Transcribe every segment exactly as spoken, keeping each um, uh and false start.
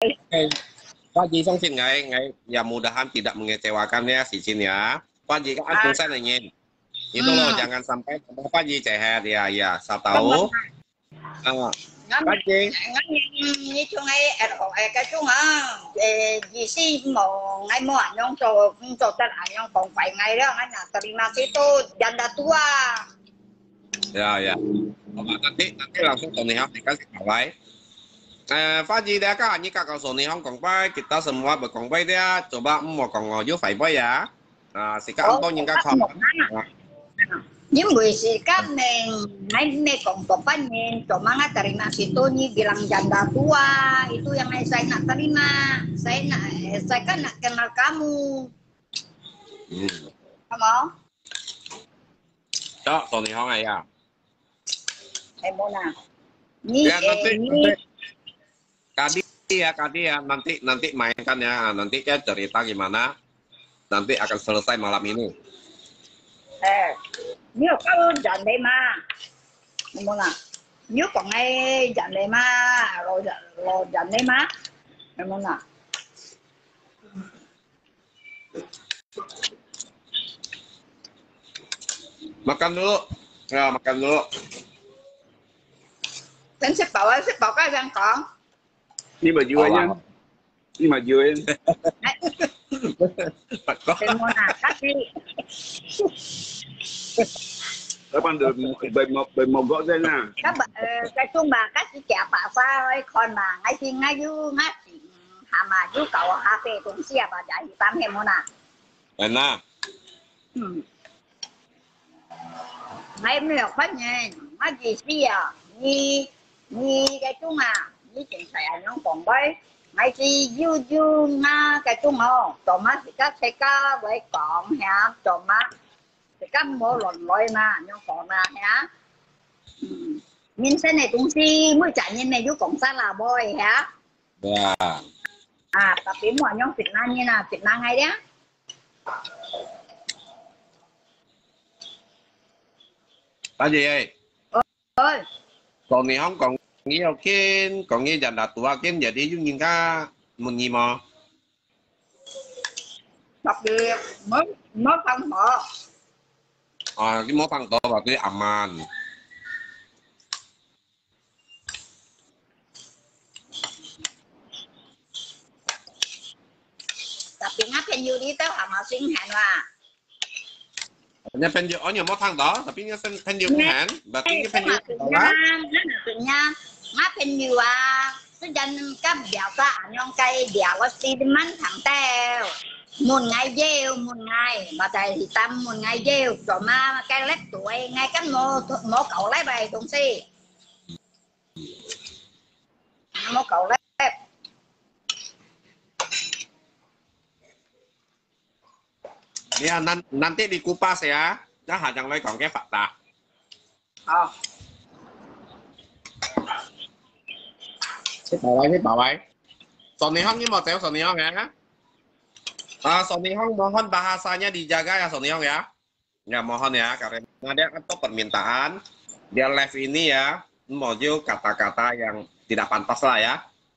Oke. Pak Ji Songsin nggak, nggak, ya mudahan tidak mengecewakan ya si Chin ya. Pak Ji kan À, Kung San ingin. Itu loh, ừ, jangan sampai Pak Ji cehet ya, ya. Saya không mình tahu. Ah, ngắm Pak Ji, ngắm như chung ấy ở ở cái chung à về gì xí mà ngay mua anh nhung cho cho tất anh nhung còn phải ngay đó anh là terima kasih janda tua. ya ya. Coba nanti nanti langsung Tony Hawk dikasih kawan. Eh, Faji dia kan ini kakak Sony Hong Kong Pai, kita semua berkong Pai dia, coba mau kong ngojo Fai Pai ya. Nah, sikat Ủa, Anton những còn cái bắt con. một tháng à. Những người si các mình ngay me kong topannya cuma nggak terima situ nih bilang janda tua itu yang saya nggak terima saya nak saya kan nak kenal kamu Hmm. kamu Đó, Sony Hong này ya. em mau nak ni Ya nanti, eh, nanti ni Kadi ya, Kadi ya, nanti nanti mainkan ya, nanti kan cerita gimana, nanti akan selesai malam ini. eh nếu có dành đây mà em mau nak nếu còn ngay dành đây mà rồi rồi dành đây mà em mau nak Makan dulu, ya makan dulu. tính xếp bảo xếp bảo cái răng còn Nhưng mà dưa nhá. Nhưng mà dưa em. em mau nak kasih Các bạn được bảy một bảy một gõ dây nè. các bạn cái chung bà các chị trẻ bà pha ơi con mà ngay khi ngay du ngay chị hà mà du cầu hà phê cũng xe bà chạy thì tám em muốn à Enak. ngay em được phát nhé ngay gì xí à như như cái chung à như chuyện xảy ra nó còn với ngay khi du du nga cái chung hồ tổ mắt thì các xe ca với còn hả tổ mắt thì các mua lộn lôi mà nhưng còn là hả nhìn xe này cũng si mới chạy nhìn này du cũng xa là boy hả Ya. à tapi mau nyong fitnah như là fitnah ngay đấy Faji ơi, ơi Sony Hong còn nhiều kiên, còn nhiều dàn đặt tua kiên jadi giống như cái một gì mà. đặc biệt mới mới phân họ À, cái món tăng to và cái aman. tapi ngapain you đi tới hầm họ sinh hẹn là Nya penju, oh nya mau tang đó, tapi nya pen penju kan, berarti nya penju tự đó. nha nó là tự nha ngapain you à cái dân các béo ta nhong cây béo có xí mắn thẳng teo một ngày dêu một ngày mà thầy thì tâm một ngày dêu rồi mà cái lết tuổi ngay cái mô mô cậu lấy bài cũng xí mô cậu lấy Ya, nanti dikupas ya. Nah, hajang lagi còn cái phạt tà. ờ Xếp bảo ấy, xếp bảo ấy. Sony Hong ini mau Sony Hong ya. Ah, Sony Hong mohon bahasanya dijaga ya Sony Hong ya. Ya mohon ya, karena dia kan permintaan. Dia live ini ya, mau kata-kata yang tidak pantas lah ya.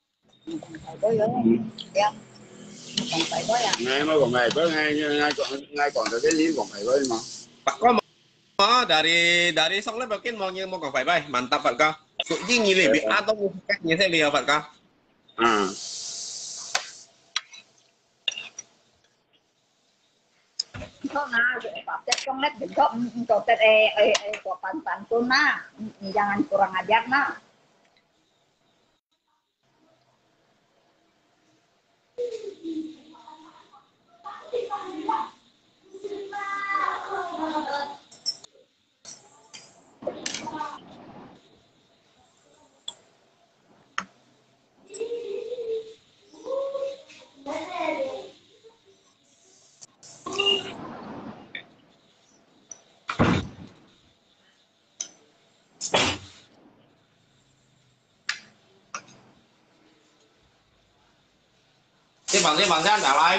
còn phải có à Ngay mới còn ngày với ngay ngay còn ngay còn cái gì còn phải với mà. Pak Ko mau dari dari Song Lep mungkin mau mau còn phải bay, mantap Pak Ko. Tự nhiên như vậy bị atau cách như thế liều Pak Ko. À. có na Pak Cek Song Lep bentuk untuk eh eh eh sopan santun na jangan kurang ajar na Thế bằng thế bằng thế anh trả lại.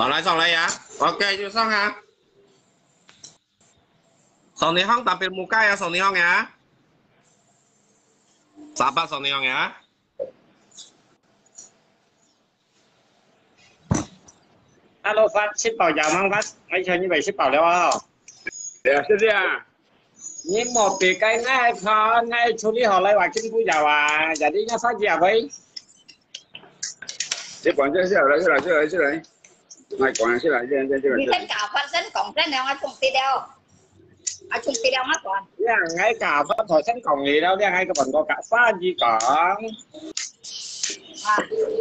Sòn lại sòn lại ya. Oke, chưa xong ha. Sòn ni hong tampil muka ya sòn ni hong ya. Sabar sòn ni hong ya. Alo Phát, ship bảo chào mang Phát. Anh chơi như vậy ship bảo được không? Dạ, xin chào. Nhưng một tỷ cái ngay khó ngay处理好来话政府就話有啲發字入去。 你講咗先嚟，先嚟，先嚟，先嚟。咪講先嚟，先先先你嚟。 先搞翻身講真兩個中資料，啊中資料乜講？ 啲人喺教翻台新講嘢咯，啲人喺個文個教翻字講。 啊，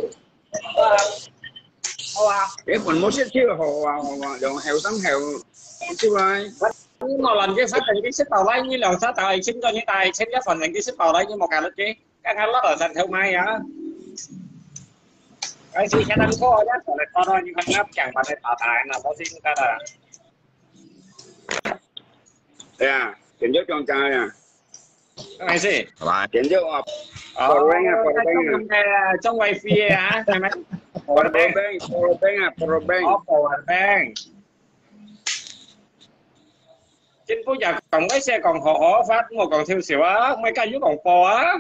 好啊。 cái phần một chiếc chiếc hồ hồ dùng heo tấm heo chiếc ai Nhưng mà lần cái phát hành cái ship bảo lấy như lần phát tài xin cho những tài xin cái phần hành cái ship bảo lấy như một cái lớp chứ các anh lót ở thành theo mai á cái gì cái đang có đó còn lại có thôi nhưng không áp chẳng bạn này tạo tài nào có xin ta là à chuyển cho con trai à cái này gì Lại. chuyển cho ọp ở trong trong wifi á phải mấy power bank power bank à power bank power bank chính phủ giờ còn cái xe còn họ phát một còn thiêu xỉu á mấy cái dưới còn po á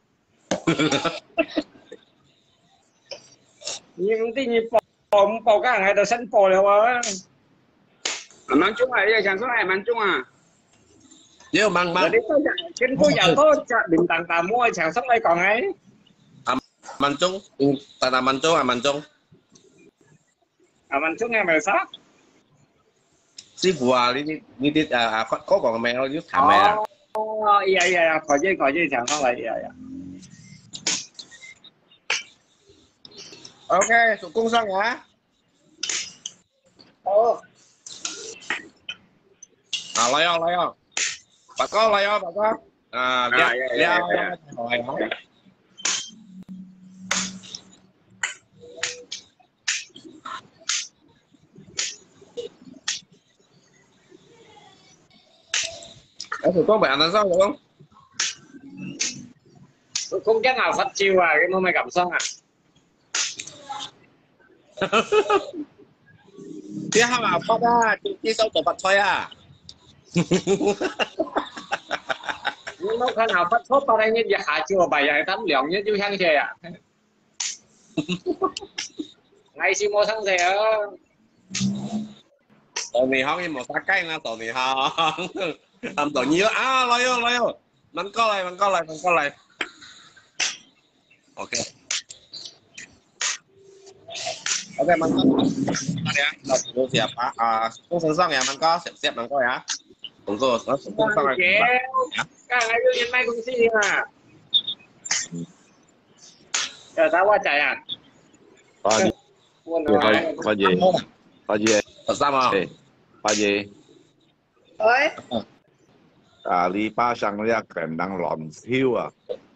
nhưng tí như po po cái hàng này xanh po đâu á mang chung này sản xuất này mang chung à Nhiều mang mang. chính phủ giờ có định tặng tà mua sản xuất đây còn ấy À, mang chung. Ta là mang chung à mang chung. à mình xuống nghe mày sát Sư phụ à, đi đi đi à có còn mẹ nó giúp thảm mẹ à. oh iya iya khỏi dây khỏi dây sản xuất lại iya iya Ok, sụt cung xong hả? Ồ. À lấy không lấy không? Bà có lấy không bà có? À À, dạ dạ, dạ dạ, rồi hả? Em thử có bạn là sao được không? cũng chắc nào phát chiêu à cái nó mày cảm xong à Chứ không mà phát á, chỉ số tổ bật thôi à. nhưng nó khả nào phát thốt vào đây như vậy hạ chiêu bài giải tắm lượng như chú sang xe à ngay xí mua sang xe á Tổ này không em một sát cây nha, tổ này không. Làm tổ nhiều à lấy vô lấy vô. Mình có lại mình có lại mình có lại. Ok. Ok mình có. Đây á,เราดูเสียบอ่ะอ่าต้องซึ่งซ่องเนี่ยมันก็เสียบเสียบมันก็อ่ะผมก็แล้วซึ่งซ่องอะไร cái này đưa nhân may công ty mà giờ tao qua chạy à Có gì? Có, có gì? Có gì? Thật sao mà? Có gì? Ơi. À,你巴上呢一個人能亂跳啊？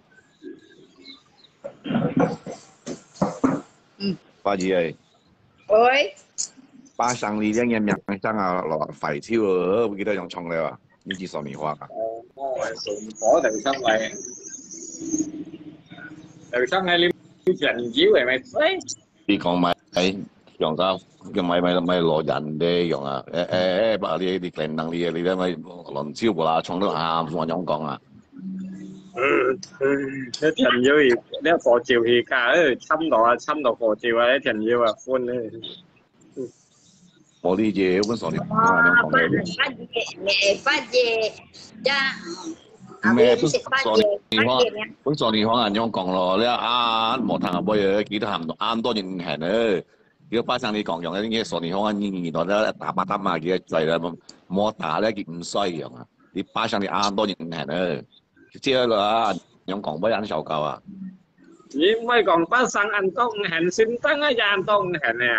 嗯。 có gì vậy? Ơi. Ba sang你呢嘢名生啊落肥超啊，會記得用重你話呢支傻棉花啊？ có từ sau này từ sau này liêm人妖嚟咪飛你講咪用得用咪咪咪攞人哋用啊？誒誒誒，把你啲技能啲嘢，你咧咪亂超過啦，重都啱，我咁講啊。 啲人妖而呢個照氣價咧，侵到啊，侵到個照啊，啲人妖啊，歡咧。 我啲嘢本傻棉花 À, 咁講 phát 嘅。 gì, mẹ phát gì, cha, à, Mẹ bố sẽ phát sorry, gì, phát hoa- gì nha. 本傻棉花人咁講咯，你啊冇聽下波嘢，幾多行啱多年行咧。如果巴生你講用啲嘢傻棉花，呢年代咧打八打嘛幾多滯啦，冇打咧佢唔衰樣啊。你巴生你啱多年行咧，即係啦，用講波人受夠啊。 咦，咪講不生ăn tốt hẹn xin tăng á, gia ăn tốt hẹn nè.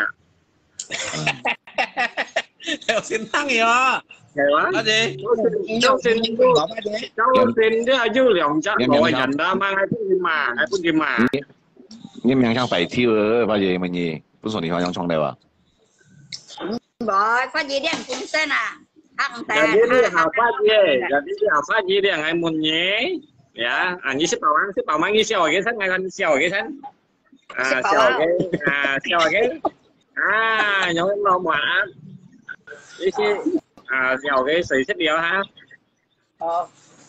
Theo xin tăng gì mà? Hay quá. Cái gì? Cháu xin Có cái gì? cháu xin chứ dư lượng chắc ngồi nhận ra mang hai phút kim mà, hai phút kim mà. 你名聲肥挑啊，把嘢乜嘢？本傻棉花用重你話。 Rồi, phát gì đen cũng tên à. Ăn tè. Jadi dia apa je? Jadi dia apa je dia ngai mun nye. Ya, anh như xếp bảo ăn, xếp bảo mang như xèo cái thân, ngay con xèo cái thân. À, xèo cái, à, xèo cái. À, nhóm em lo mà. Đi khi à giàu cái sự thích điều ha. Ờ.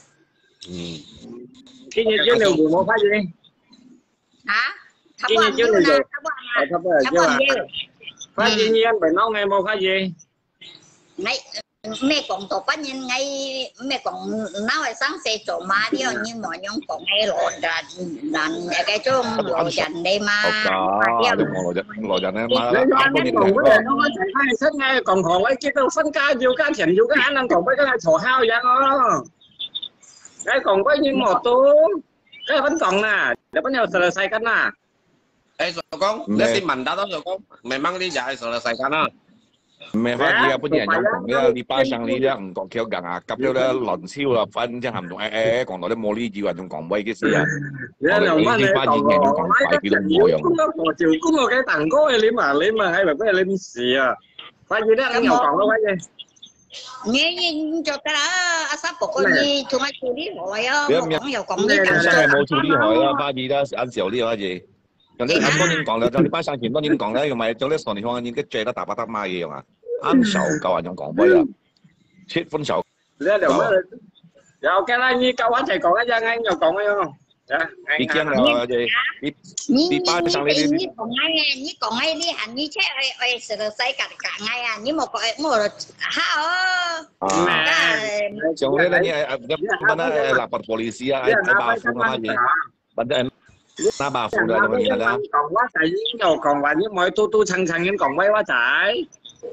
Cái như chứ điều buồn một phát gì? Hả? Thắp Cái quan như chứ nhiêu điều. nè, thắp quan Ờ, à. thắp rồi Thắp chứ quan à. nhiêu. Phát gì nhiên phải nói nghe một phát gì? Ngay mẹ còn tổ bắt nhân ngay mẹ còn nói sáng sẽ chỗ má đi nhưng mà nhóm còn ngay lộ là là cái chung lộ dần đây mà. Có, đừng ngồi dần, ngồi dần em mà. Nếu anh em còn vấn đề nó có thể hay sách ngay còn còn lấy cái đâu phân ca nhiều ca thiện nhiều ca anh còn với cái này thổ hao vậy đó. Cái còn có những một tú cái vẫn còn nè, để bắt nhau sờ say cái nè. Ê Sokong, dia si manda tau Sokong. Memang dia jahat selesaikan ah. Mẹ phát gì bây giờ nhóm còn咧，你巴上你咧唔講叫硬牙急咗咧，輪超啦，分即係唔同誒誒，講到啲冇呢字話仲講威嘅事啊！我哋呢啲發言人仲講快啲都冇用。 我照公個嘅蛋糕你嘛你嘛係咪俾你事啊？發現咧你又講到乜嘢？ nghe như cho ta à sắp bộ con như chúng ai xử lý hỏi á Biết một biết. con nhiều con như 本 thằng 身 cho 係冇處理開啦，發現啦，按時候呢個嘢。咁你按當然講啦，就你巴上前當然講咧，用埋做啲上年方已經借得大把得買嘢用啊，按手夠啊，用講威啊，切分手。 你又乜？有cái này như câu anh thầy còn cái dân anh rồi còn không? Đi kiêng là gì? Đi đi ba sang đi đi. như còn ngay như còn ngay đi hẳn như chết ơi ơi sự xây cả cả ngay à như một cái một ha ơ. Trong đấy là như mana lapor polisi ya, ai ba phu apa gì? Benda na ba phu dah dengan ini dah. Còn quá trời nhiều còn là như mọi tu tu chăng chăng những còn quay quá trời.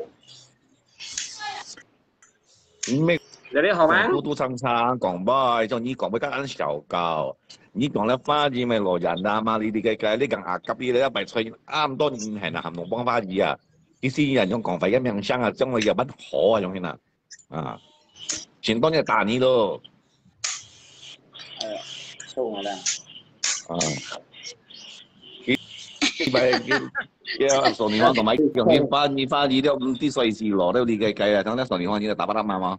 Mấy Giờ đi hòm ăn. tu tu chăng chăng còn bao, cho你講俾間小教，你講咧花字咪羅人啊嘛，你哋嘅嘅呢個牙急啲咧，咪吹啱多年係嗱，含龍幫花字啊，啲私人用講費一命生啊，將佢有乜可啊，用先啊，啊，前當日打你咯。 Xô mà đang. À. Cái cái sổ niên同埋用啲花兒花兒都啲稅事攞都你計計啊，等啲上年開始就打不得嘛嘛。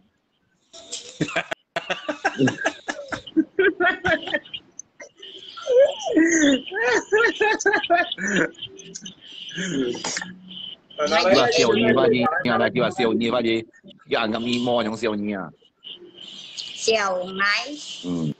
叫話少年花兒，而家叫話少年花兒，有人咁面魔用少年啊。 小奶。 嗯。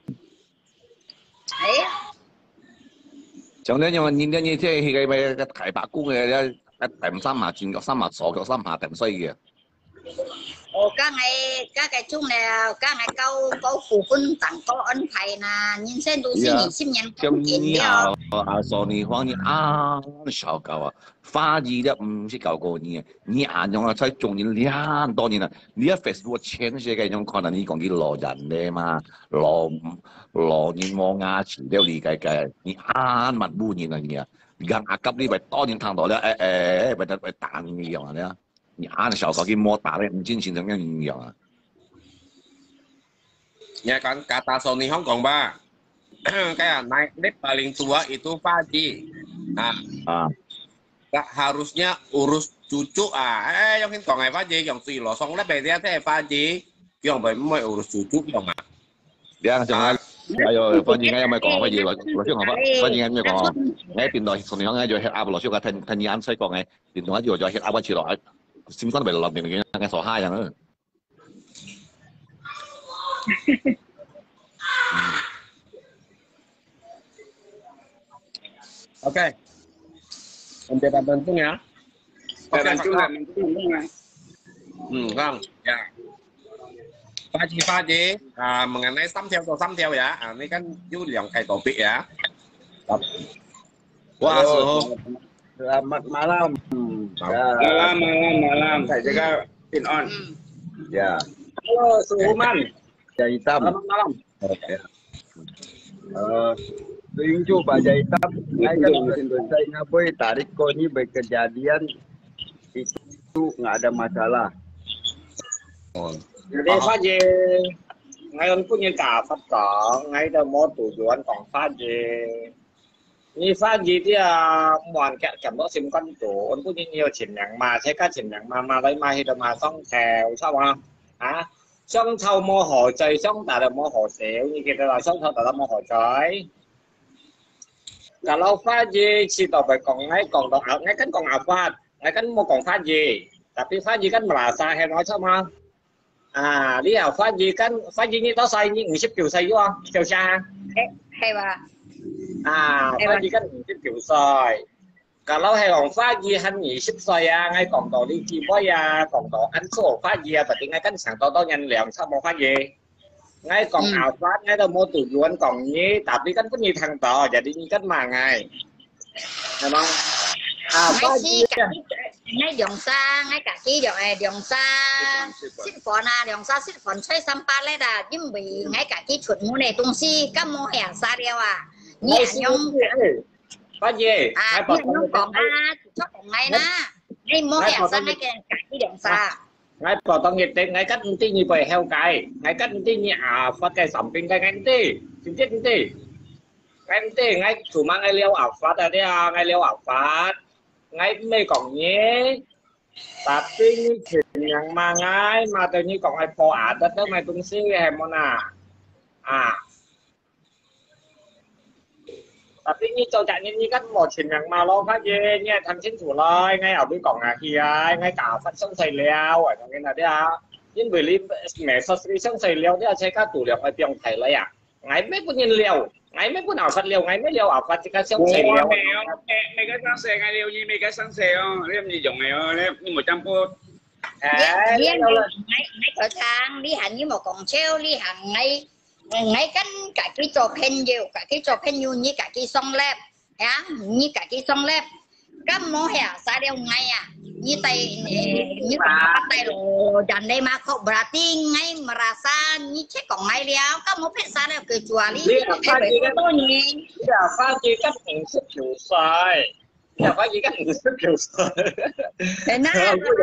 哎。 上咧因為現啲嘢即係佢咪個提白公嘅咧，一定三下轉腳三下左腳三下定衰嘅。 Ồ các ngày các cái chung là các ngày câu câu phụ huynh tặng có ân thầy là nhìn xem tôi xin nhìn xin nhận 咁你啊啊上年方你啊小狗啊，花兒咧唔識搞過你，你眼用啊，才中年兩多年啦，你一 Facebook 前些嘅種可能你講啲羅人咧嘛，羅羅年冇牙齒都理解嘅，你眼物污年啊你啊，而家牙急呢位當年聽到咧誒誒，為得為彈嘅樣咧。你按小狗去摸打咧，唔知形成咩影響啊 Ya kan kata Sony Hong Kong ba, kayak naik lift paling tua itu Faji. Nah, à. Gak harusnya urus cucu ah. Eh, yang Hong Kong ai Faji, yang suy lo song le be dia teh Faji, yang bai mai urus cucu yang ah. Dia仲係有發現嘅，有咪講乜嘢？羅羅小學發現嘅咩講？喺電台上年講嘅就 head up 羅小學聽聽啱西講嘅，電台就再 head up 一次落去。先講咪落定嘅，嘅傻蝦人啊！ Oke. Mencoba bantung ya. Oke, bantu lah, bantu lah. Hmm, Kang. Ya. Faji Faji, à, mengenai sắm theo atau sắm theo ya. À, ini kan Yu yang kayak topik ya. Wah, so. Selamat malam. Malam, malam, malam. Saya jaga pin on. Ya. Halo, Suhuman. Baja hitam. Selamat malam. Ya. Uh, Tunjuk baja hitam. Saya kan mesin saya ngaboi tarik kau ni berkejadian itu nggak ada masalah. Jadi Faji, ngayon punya kapat kong, ngay đâu mo tujuan kong Faji. Như phát gì thì mòn kẹt chậm đó xem con chủ ôn cũng nhiều chỉnh nhàng mà thế các chỉnh nhàng mà mà đây mà thì mà xong theo sao không hả xong thâu mua hồ chơi xong tại là mua hồ xỉu như kia là xong thâu tại là mua hồ chơi cả lâu phát gì chỉ tao phải còn ngay còn đọc ảo ngay cánh còn ảo phát ngai kan mau kong Faji, tapi Faji kan merasa hay nói sama. À, lý nào Faji kan Faji như đó sai như người ship kiểu sai vô, kiểu xa. Hay ba. À, Faji kan người ship kiểu sai. Kalau hay orang Faji han người ship sai à, ngay còn tổ đi chi boy à, còn tổ anh số Faji à, berarti ngay kan sang tổ tổ nhanh liang sama Faji. Ngay còn ảo phát ngay đâu mau tujuan còn như, tapi kan pun như thằng tổ, jadi như kan mà ngay. Thấy không? À, Faji ngay dòng xa, ngay cả chi dòng dòng xa xích phòn à, dòng xa xích phòn xoay sampa lên là nhưng bị ngay cả chi chuột mua này tung si các mua hẻ xa đeo à nhẹ nhông Faji à nhẹ nhông còn à chắc còn ngay na ngay mua hẻ xa ngay cả chi dòng xa ngay bỏ tông nhiệt tình ngay cách tí như vậy heo cái ngay cách tí như à phát cái sẩm kinh cái ngay tí chính tiết tí ngay tí ngay chủ mang ngay liêu ảo phát ở đây à ngay liêu ảo phát ngay mê còn nhé tapi như chuyện yang mà ngay mà tự nhiên còn ai phò ả đất đó mày tung xí em môn à à tapi như cho chạy như như cách một chuyện yang mà lo phát dê nha thằng chính chủ lời ngay ở bên còn à kia ngay cả phát sông xài leo ở trong cái này đấy à nhưng bởi lý mẹ sao sông xài leo đấy à chơi các tủ liệu ở tiệm thầy lấy à ngay mấy con nhân liều ngay mấy con nào phát liều ngay mấy liều ảo phát cái sông xài leo mấy cái sáng xe ngay liều như mấy cái sáng xe không em gì dùng này em như một trăm phút ngay ngay cửa trang đi hẳn như một con treo đi hẳn ngay ngay cánh cả cái trò khen nhiều cả cái trò khen nhiều như cả cái song lép á như cả cái song lép các món hẻ xa đeo ngay à như tay như bắt tay rồi dàn đây mà không berarti ngay merasa như chết còn ngay đeo các món hẻ xa đeo cười chùa lý phải tôi nhìn là pha chỉ cách hình sức kiểu sai là pha chỉ cách hình sức kiểu sai thế nào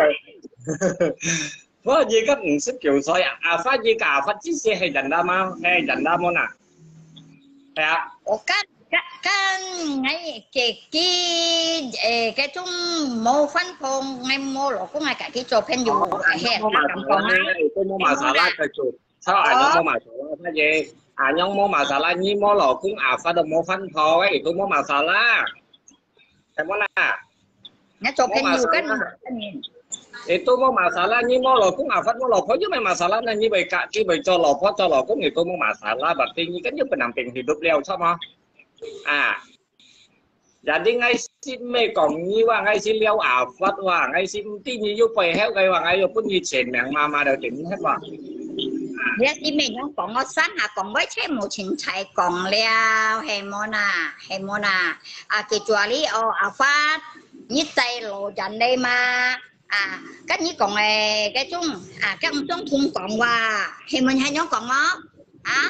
pha chỉ cách hình sức kiểu sai à pha chỉ cả pha chỉ xe hay dàn đa mà hay dàn đa món à thế à cái cái ngay cái cái cái chung mô phân phong ngay mô lỗ cũng ngay cả cái chỗ pen dùng hẹn mà còn ngay tôi mua mà xả lá cái chỗ sao ai nó mua mà xả lá cái gì à nhông mua mà xả lá như mô lỗ cũng à pha được mô phân phong ấy tôi mua mà xả lá cái món à nhá chỗ pen dùng cái thì tôi mua mà xả lá như mô lỗ cũng à phát mô lỗ phối với mày mà xả lá này như vậy cả khi vậy cho lỗ phó cho lỗ cũng thì tôi mua mà xả lá bạc tin như cái như bên nằm tiền thì đục leo sao mà à jadi ngay xin mê còn nhưว่าngay xin leo ảo phátว่าngay xin tí như yêu phải héo cáiว่าngay pun như chuyện mẹ mà mà đều tính hếtว่า Lihat di menyong kong osan ha kong boy cai mo chin chai kong leo hemona hemona à kecuali oh afat như tay lo dàn đây mà à các như còn này cái chung à các ông chung thùng còn qua thì mình hay nhóm còn nó à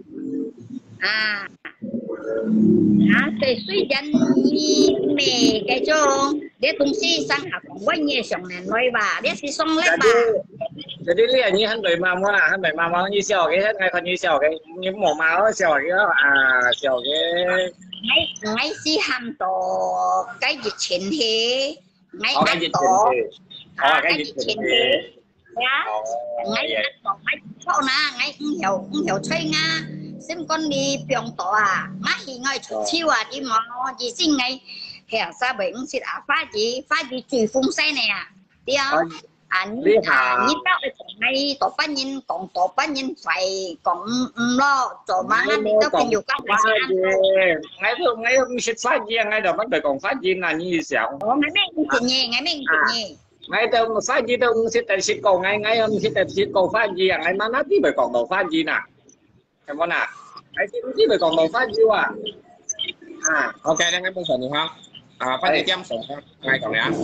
à à thì suy dân mẹ cái chung để tung si sang học còn quay nhẹ sòng này nói bà để si song lấy bà jadi lihat như hắn đời mà mua là hắn đời mà mua như xèo cái hết ngay còn như xèo cái như mỏ máu xèo cái đó à xèo cái ngay ngay si ham tổ cái dịch chuyện thế ngay cái dịch tổ à cái dịch chuyện thế nhá ngay ăn tổ ngay sau na ngay không hiểu không hiểu chơi nga xem con đi biong tổ à má thì ngay chút chiêu à đi mà gì xin ngay hẻo xa bệnh xịt à phá gì phá gì chùi phun xe nè đi không anh à nhìn tao cái này tổ ba nhìn còn tổ ba nhìn phải còn lo tổ mà anh đi tao kinh nhiều các bạn ngay hôm ngay hôm xịt phá gì ngay đầu bắt đầu còn phá gì là như sao ngay mấy chuyện nhẹ ngay mấy chuyện nhẹ ngay đâu phá gì đâu xịt tại xịt cầu ngay ngay hôm xịt tại xịt cầu phá gì ngay mà nó chỉ phải còn đầu phá gì nè em con à cái chỉ chỉ phải còn đầu phá gì à à ok đang ngay bây giờ được không à phát đi chăm sóc ngay còn nữa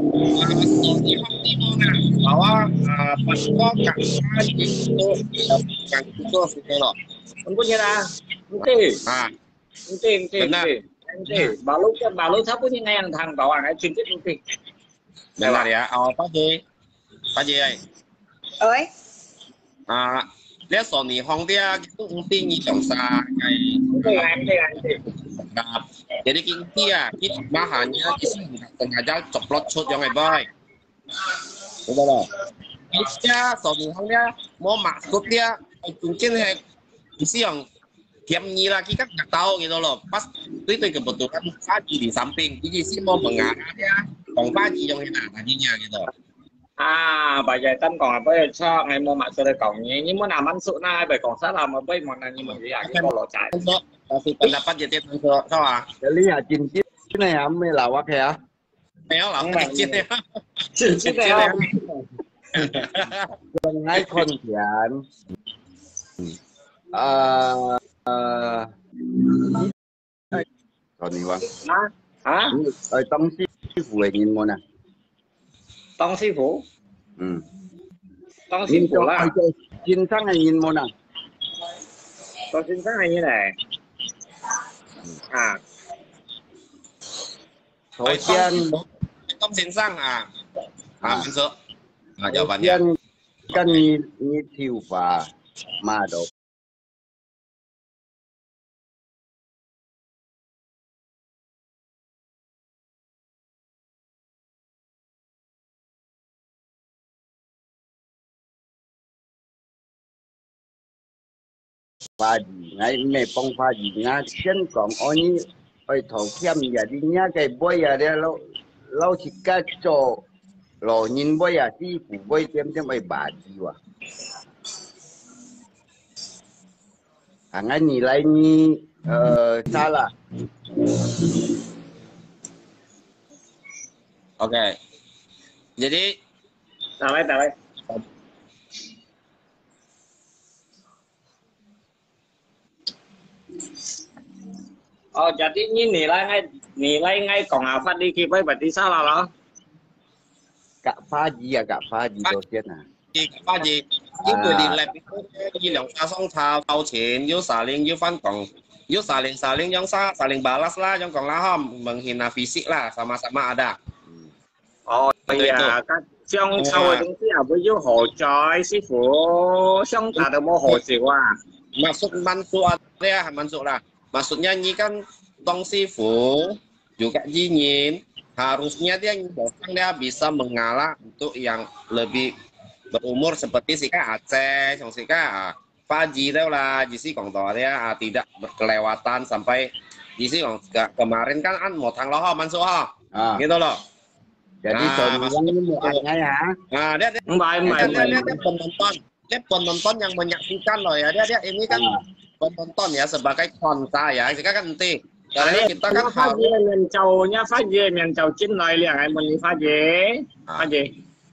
bảo á bắt có cả hai chỉ số cả chỉ số gì đó không có như là cái à cái cái cái cái bảo lúc cái bảo lúc thấp có như ngay thằng bảo anh ấy chuyên tiếp cái đây là gì ạ ờ phát gì phát gì đây ơi à nếu số này không đi cũng không tin như trong xa cái cái anh cái anh cái jadi kia kita bahannya di sini sengaja coplot yang baik. Betul tak? Dia soalnya dia mau maksud dia mungkin isi yang diam ni lagi kan nggak tahu gitu loh. Pas itu itu kebetulan Faji di samping, jadi sih mau mengarah dia Còn ba gì trong cái nào tadinya gitu. À, bà dạy tâm còn là bây cho ngày mua mạng sơ còn nhé nhưng mà làm ăn sự này bởi còn sát là mà bây một này nhưng mà gì à cái con lỗ chạy. Kasih pendapat jadi Tanso, sao? Jadi ya cincin này hả mới là quá kìa. Méo là cái chiếc này. Chiếc này Đừng ngay con thiện. Ờ ờ còn gì vậy? Hả? Ở Tông sư phụ là nhìn môn à? Tông sư phụ. Ừ. Tông sư phụ là. Chính xác này nhìn môn à? Tông chính xác này như này. À. Thôi chân. Tông xin sang à? À, mình sợ. À, Thôi chân. Cần như như thiêu và mà độ. Pha gì ngay mẹ bông pha gì nga chân còn ôi như ôi thầu khiêm giờ đi nhá cái bôi giờ đây lâu lâu chỉ cả cho lo nhìn bôi giờ đi phụ bôi thêm thêm mấy bà gì vậy hàng anh nhìn lại như ờ sao là ok jadi Tao đây tao đây. Oh, jadi ini nilai ngay nilai ngay còn nào phát đi kia với berarti salah loh. cả pha gì à cả pha gì đầu tiên à gì ba gì những người đi làm cái lượng xa song thao thao tiền yếu xả lên yếu văn còn yếu xả lên xả lên yang sa xả lên balas lah yang còn là hom menghina fisik lah sama-sama ada. Oh iya kan trong sau chúng ta với yếu hỗ trợ sư phụ trong ta đều mau hỗ trợ à. Maksud mansu ada mansu lah. Maksudnya ini kan Tong Sifu juga Jinyin harusnya dia datang dia bisa mengalah untuk yang lebih berumur seperti Sika Aceh, yang Sika Faji itu lah, Jisi Kong Toa dia tidak berkelewatan sampai Jisi Kong kemarin kan an mau tang loh mansu ho, à. Gitu loh. Jadi Nah, soalnya mau aneh ya. Nah dia dia, Mbak, mbak, dia, mbak. dia, dia penonton, dia penonton yang menyaksikan loh ya, dia dia ini kan À. penonton ya sebagai konta ya, Sika kan nanti. Karena kita kan phát harus về miền châu nhá, phát về miền châu chín lời liền ai mình phát về phát về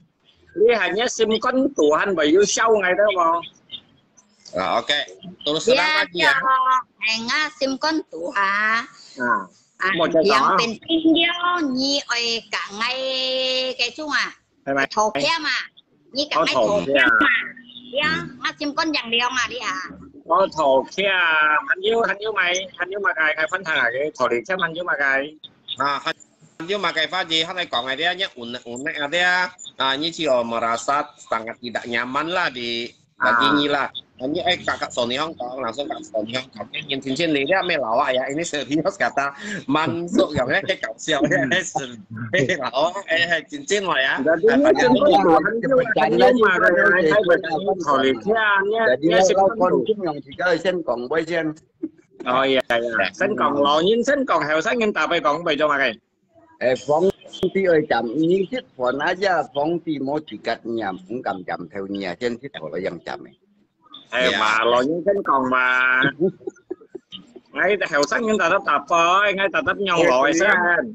đi hanya nhá sim con Tuhan bởi yêu sau ngày đó vào. Nah, oke, okay. Terus terang Dia lagi ya. anh á sim con tủ hà. À, À, một trận yang đó. penting dia nyi oi cả ngày cái chung à. Phải phải. Thổ kia mà. Nyi cả Có ngày thổ thổ kia kia à? mà. Dia mắt sim con yang điều mà đi à. Có thổ kia hắn yêu hắn yêu mày hắn yêu mà cái cái phân thang cái thổ đi chắc hắn yêu mà cái. Nah, dia pakai Faji, kan kok dia nya unek-unek ada. Nah, ini sih merasa sangat tidak nyaman lah di baginya lah. Ini eh kakak Sony Hong Kong langsung kakak Sony Hong Kong ingin cincin dia me lawak ya. Ini serius kata Mansuk ya, kayak kau siapa ya? Eh lawak eh cincin lah ya. Jadi ini sim con Tuhan yêu hắn yêu mà cái cái bởi thổ đi kia nhá. Jadi Nhá sim lâu con con Tuhan. kim nhong chỉ có sen còn bôi sen. Oh iya iya. Sen còn lò nhưng sen còn heo sáng nhưng ta phải còn bây giờ mà cái. Eh phong ti ơi chậm những chiếc phòn aja phong ti mau chỉ cắt nhầm cũng cầm chậm theo nhà trên chiếc phòn là dần chậm này. Ê, Dạ. mà lò những sen còn mà ngay heo sáng nhưng ta đã tập rồi ngay ta tập nhau loại sen.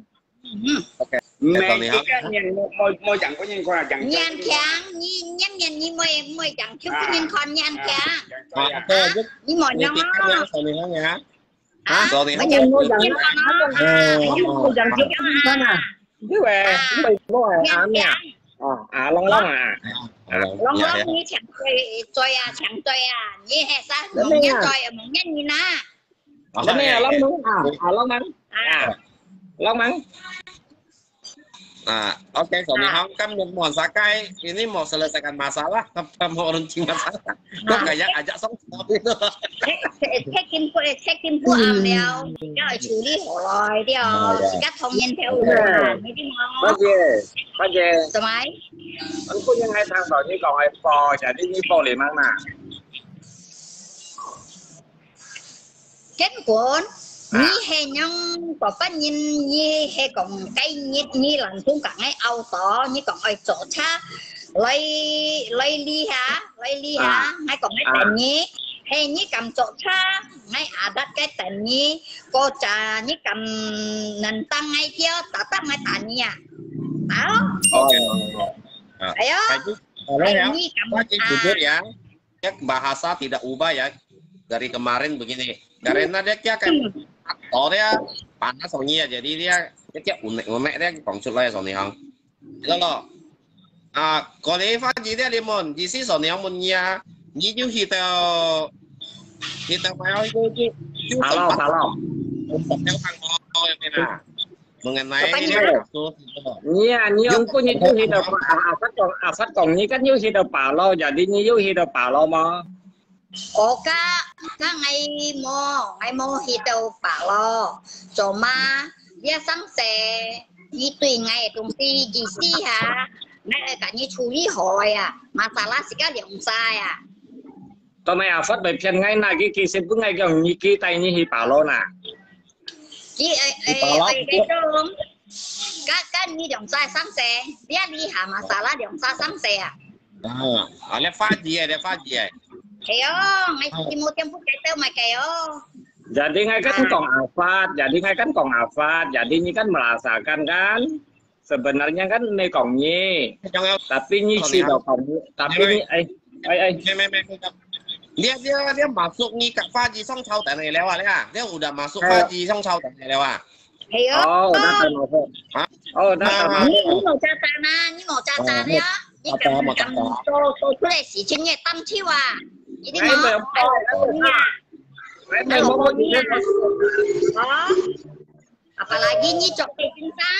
Mẹ Sony Hong. cái nhìn môi môi chẳng có nhìn con là chẳng. Nhan kháng nhi nhắn nhắn nhi môi môi chẳng chút cái nhìn con nhan kháng. Nah, oke, jadi Nhi mỏi nó. nitipkan yang Sony Hong ya. À, Sony Hong. nhìn môi chẳng nó. Môi chẳng chút sen à. Chứ về chúng mày có à Nhan nha. kháng. Ờ à long long à. Long Ya, ya. long nhi chẳng chơi chơi à chẳng chơi à. Nhi hè sa Đúng mong rồi. nhá chơi à mong nhá nhi na. Oh, Cái này ya, là long ya. mắng à à long mắng à long mắng. Nah, oke, Sony Hong kan mau Sakai ini mau selesaikan masalah, apa mau runcing masalah? Kok kayak ajak song itu. Thế thế kim phụ thế kim phụ am đeo. Cái xử lý hộ rồi đeo. Chỉ cắt thông nhân theo là mấy cái Bao món. giờ bao giờ Sao mấy? anh có những hai thằng rồi như còn ai phò chả đi như phò liền mang mà. Kết cuốn. Nhi hay nhung có bắt nhìn nhi hay còn cái nhi nhi lần cũng cả ngay áo tỏ nhi còn ai chỗ cha lấy lấy ly hả lấy ly hả ngay còn cái tên nhi hay nhi cầm chỗ cha ngay à đất cái tên nhi cô trà nhi cầm nền tăng ngay kia tạ tăng ngay tàn nhi à đó thấy không nhi cầm à ya bahasa tidak ubah ya dari kemarin begini karena dia kan oh dia panas soalnya jadi dia dia unek-unek dia bongsul lah soalnya itu loh à còn nếu phát gì đấy lemon chỉ xí soalnya munnya như như khi tao khi tao phải nói cái cái Halo halo untuk yang pangko yang mana mengenai Nia Nia ông punya như khi đâu asat còn asat còn như cách như khi đâu bảo lo jadi như khi đâu bảo lo mà Ồ cả cả ngày mò ngày mò thì đâu bảo lo cho mà dia sáng sẽ như tùy ngày công ty gì xí hả ngày cả như chú ý hỏi à mà sao là cái điểm sai à tao mày asat bởi phiền ngay này cái kỳ sinh cũng ngay kiểu như kỳ tay như khi bảo lo nè chị ấy ấy cái đó các các như điểm sai sáng sẽ dia đi hả mà sao là điểm sai sáng sẽ à à để phát gì để phát gì Kaya, ngay si mo tiempo kayo may kayo. Jadi ngay kan kong Alfat, jadi ngay kan kong Alfat, jadi ini kan merasakan kan sebenarnya kan ini kong Nyi, tapi Nyi si do kong, tapi Nyi, eh, eh, eh, dia dia dia masuk nih ke Faji Song Chao dan lewat ya, dia udah masuk Faji Song Chao dan lewat. Oh, udah termasuk. Oh, udah termasuk. Ini mau caca na, ini mau caca ya. Ini kan kan to to tu le si chính nhẹ tâm chiu à. Jadi mau Mày mau mau gì đó. Apalagi Nyi chọc cái chính xác.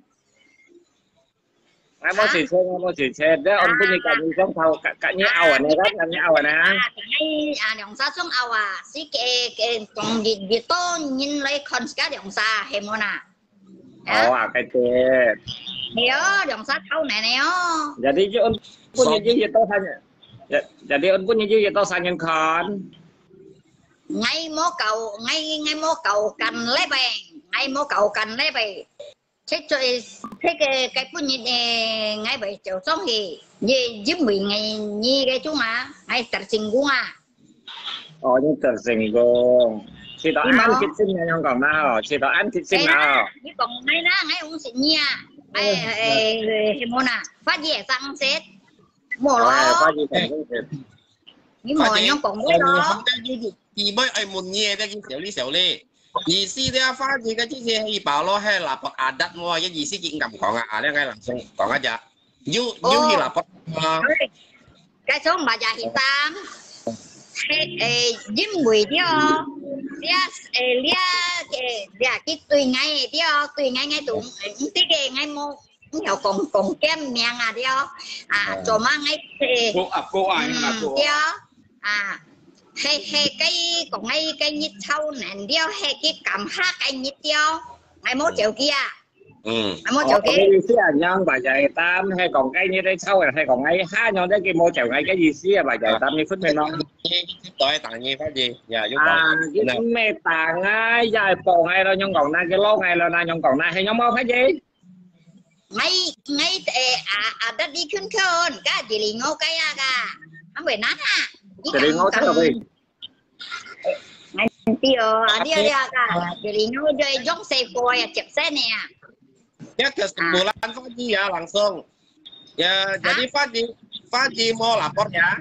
Mày mau chỉ xem, mau chỉ xem. Dia ông punya kan Song Chao, kakaknya awan ya kan, kakaknya awan ya. Cái à dòng sa xuống ao à, si cái cái trong gì việc to nhìn lấy con cái dòng sa hay món à. Oh, cái tết. Hiểu dòng sa thâu này nè. Jadi ông punya gì to hanya. Jadi ông punya gì to hanya kan. Ngay mố cầu, ngay ngay mố cầu cần lấy bèn, ngay mố cầu cần lấy bèn. Thế chơi thế cái cái punya ngay bảy chỗ xong thì gì giúp mình ngày như cái chú mà ngay tersinggung à. Oh, ini tersinggung. Si tao ăn thịt sinh nha không còn nào, si tao ăn thịt sinh nào. Như còn ngay đó, ngay uống xịn nha. Ê, ê, ê, Mona, phát gì sang xét. Mồ lo. Phát gì sang xét. Nhưng mà nó còn với đó. Chỉ bởi ai muốn nghe cái xéo li xéo lê. Ý思咧，發gì cái啲嘢去bảo lo係立國亞得喎，一意思見咁講啊，啊咧，我嚟送講一隻，要要去立國啊。 Cái số mà già hiện tam. Ê, dính mùi đi ó lia lia lia cái tùy ngay đi ó tùy ngay ngay tụng tí cái ngay mô nhiều còn còn kem miệng à đi ó à cho mà ngay cô à cô à đi ó à hay hay cái còn ngay cái nhít sau này đi ó hay cái cầm hát cái nhít đi ó ngay mốt triệu kia ừ ngay mốt triệu kia cái gì à nhân bà dạy tam hay còn cái như đây sau hay còn ngay hai nhau đấy cái mô chèo ngay cái gì xí à bà dạy tam như phút mê non tôi tặng như phát gì dạ giúp à cái mê tàng á dài bộ hay đâu nhân còn na cái lô ngay là na nhân còn na hay nhóm mô phải gì ngay ngay à à đất đi khuyên khơn cái gì lì ngô cái à cả không phải nát à gì lì ngô chắc là gì ngay tiêu à đi à cả gì lì ngô chơi giống xe coi à chụp xe nè chắc là bulan phát gì à langsung ya jadi phát gì phát gì mau lapor ya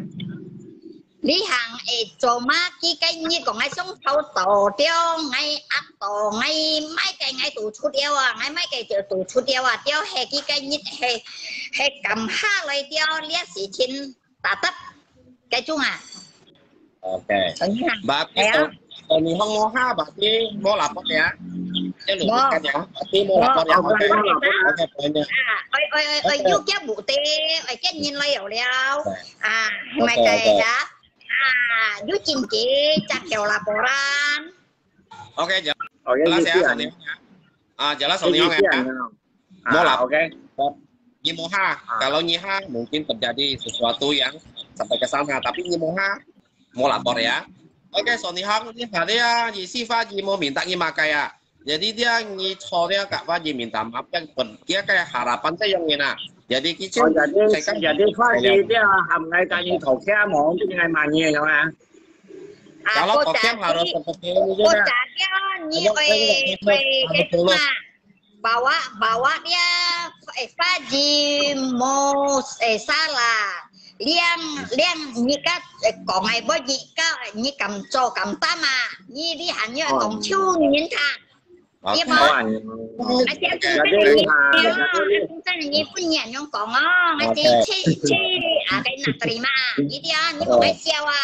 Lý Hằng ê cho má cái cái như còn ngay sống thâu tổ tiêu ngay áp tổ ngay mấy cái ngay tủ chút tiêu à ngay mấy cái tiêu tủ chút tiêu à tiêu hay cái cái như hay hay cầm ha lại tiêu liệt sĩ chín tạ tấp cái chung à ok berarti Tony Hong mau ha berarti mau lapor ya cái lượng kan ya berarti mau lapor ya oke poinnya à ơi ơi ơi ơi giúp cái bộ tê ơi cái nhìn lấy ở đâu à mấy cái đó à giúp chính trị chắc kiểu laporan oke jelas ya Sony ah jelas Sony ya mau lapor Nyimoha kalau Nyiha mungkin terjadi sesuatu yang sampai ke sana tapi Nyimoha mau lapor ya Oke, Sony Hong ini dia isi Faji mau minta ini makai ya. Jadi dia ini dia Kak Faji minta maaf yang dia kayak harapan saya yang ini. Jadi kita oh, jadi jadi Faji dia hầm ngay tại như thổ khe món chứ ngày mà nhiều không à? Kalau tokem harus seperti ini juga. Kocaknya ni oi oi cuma bawa bawa dia eh Faji mau eh salah. Liang liang ni kat còn ngày bữa gì các ni cầm cho cầm tam à ni đi hẳn như còn chiu nhìn thang Oke. Aja aku kan ni punya yang kong ah ngasih ci ci ah cái nak terima ni dia ni bukan siapa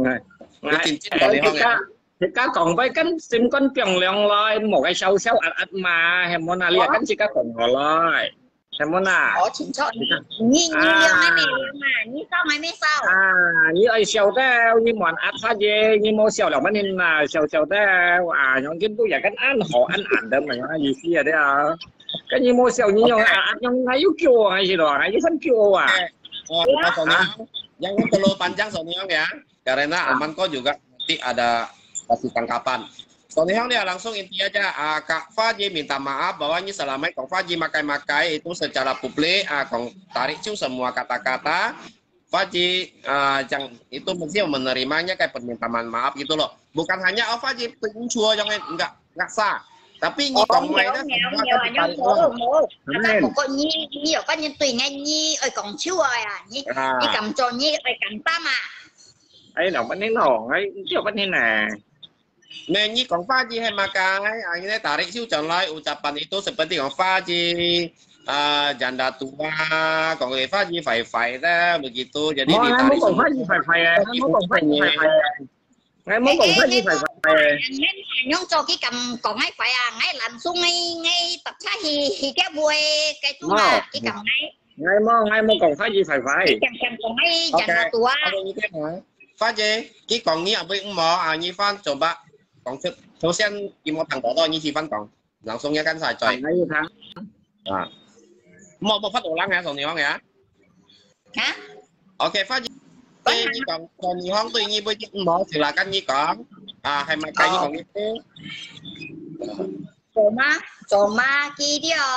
thì cá còn với cánh sim con pion leong loi một cái sâu sâu ạt ạt mà hem mona lia cánh chỉ cá còn loi em muốn à? Có chính xác. Như như liều mấy mẹ mà như sao mấy mẹ sao? À như ai xèo tao như món ắt pha dê như mua xèo lòng mấy nên là xèo xèo tao à những cái bữa giờ cái ăn họ ăn ăn đâm mà những gì kia đấy à cái như mua xèo như nhau à ăn những ngay yếu kiều hay gì đó ngay yếu phân kiều à? Jangan terlalu panjang Sony Hong ya, karena aman kok juga nanti ada kasih tangkapan. Sony Hong dia langsung inti aja, uh, Kak Faji minta maaf bahwa ini selama Kak Faji makai-makai itu secara publik, uh, Kong tarik cu semua kata-kata, Faji uh, yang itu mesti menerimanya kayak permintaan maaf gitu loh. Bukan hanya oh Faji pencua yang enggak enggak sah, tapi ini Kong mainnya semua ditarik loh. Karena pokoknya ini có những tùy ngay như ở Cổng Chua à, như như cầm trò như ở Cẩm Tam à. Ấy là bên này nổ, ấy chưa bên này nè. Nah, ini Kong Faji hai makai, akhirnya tarik sih ucapan ucapan itu seperti Kong Faji uh, janda tua, Kong Faji fai fai dah begitu, jadi mau ditarik Kong Faji fai fai, mau Kong Faji fai fai, ngay mau Kong Faji fai fai, ngay nhung cho cái cầm còn ngay phải à, ngay làm xuống ngay ngay tập sa thì thì cái buổi cái chú mà cái cầm ngay, ngay mau ngay mau Kong Faji fai fai, cầm cầm còn ngay janda tua. Faji, cái Kong ini apa yang mau, ah ini Fan coba Kong首先你冇等到到你起翻講，langsung ya kan saya coy. Nah, mau mau phát ulang ya Sony Hong ya. Hah? Oke Faji, ini Kong Sony Hong tuh ini boleh mau silakan nih Kong. Ah, hai makai ini Kong itu. Cuma cuma cái dia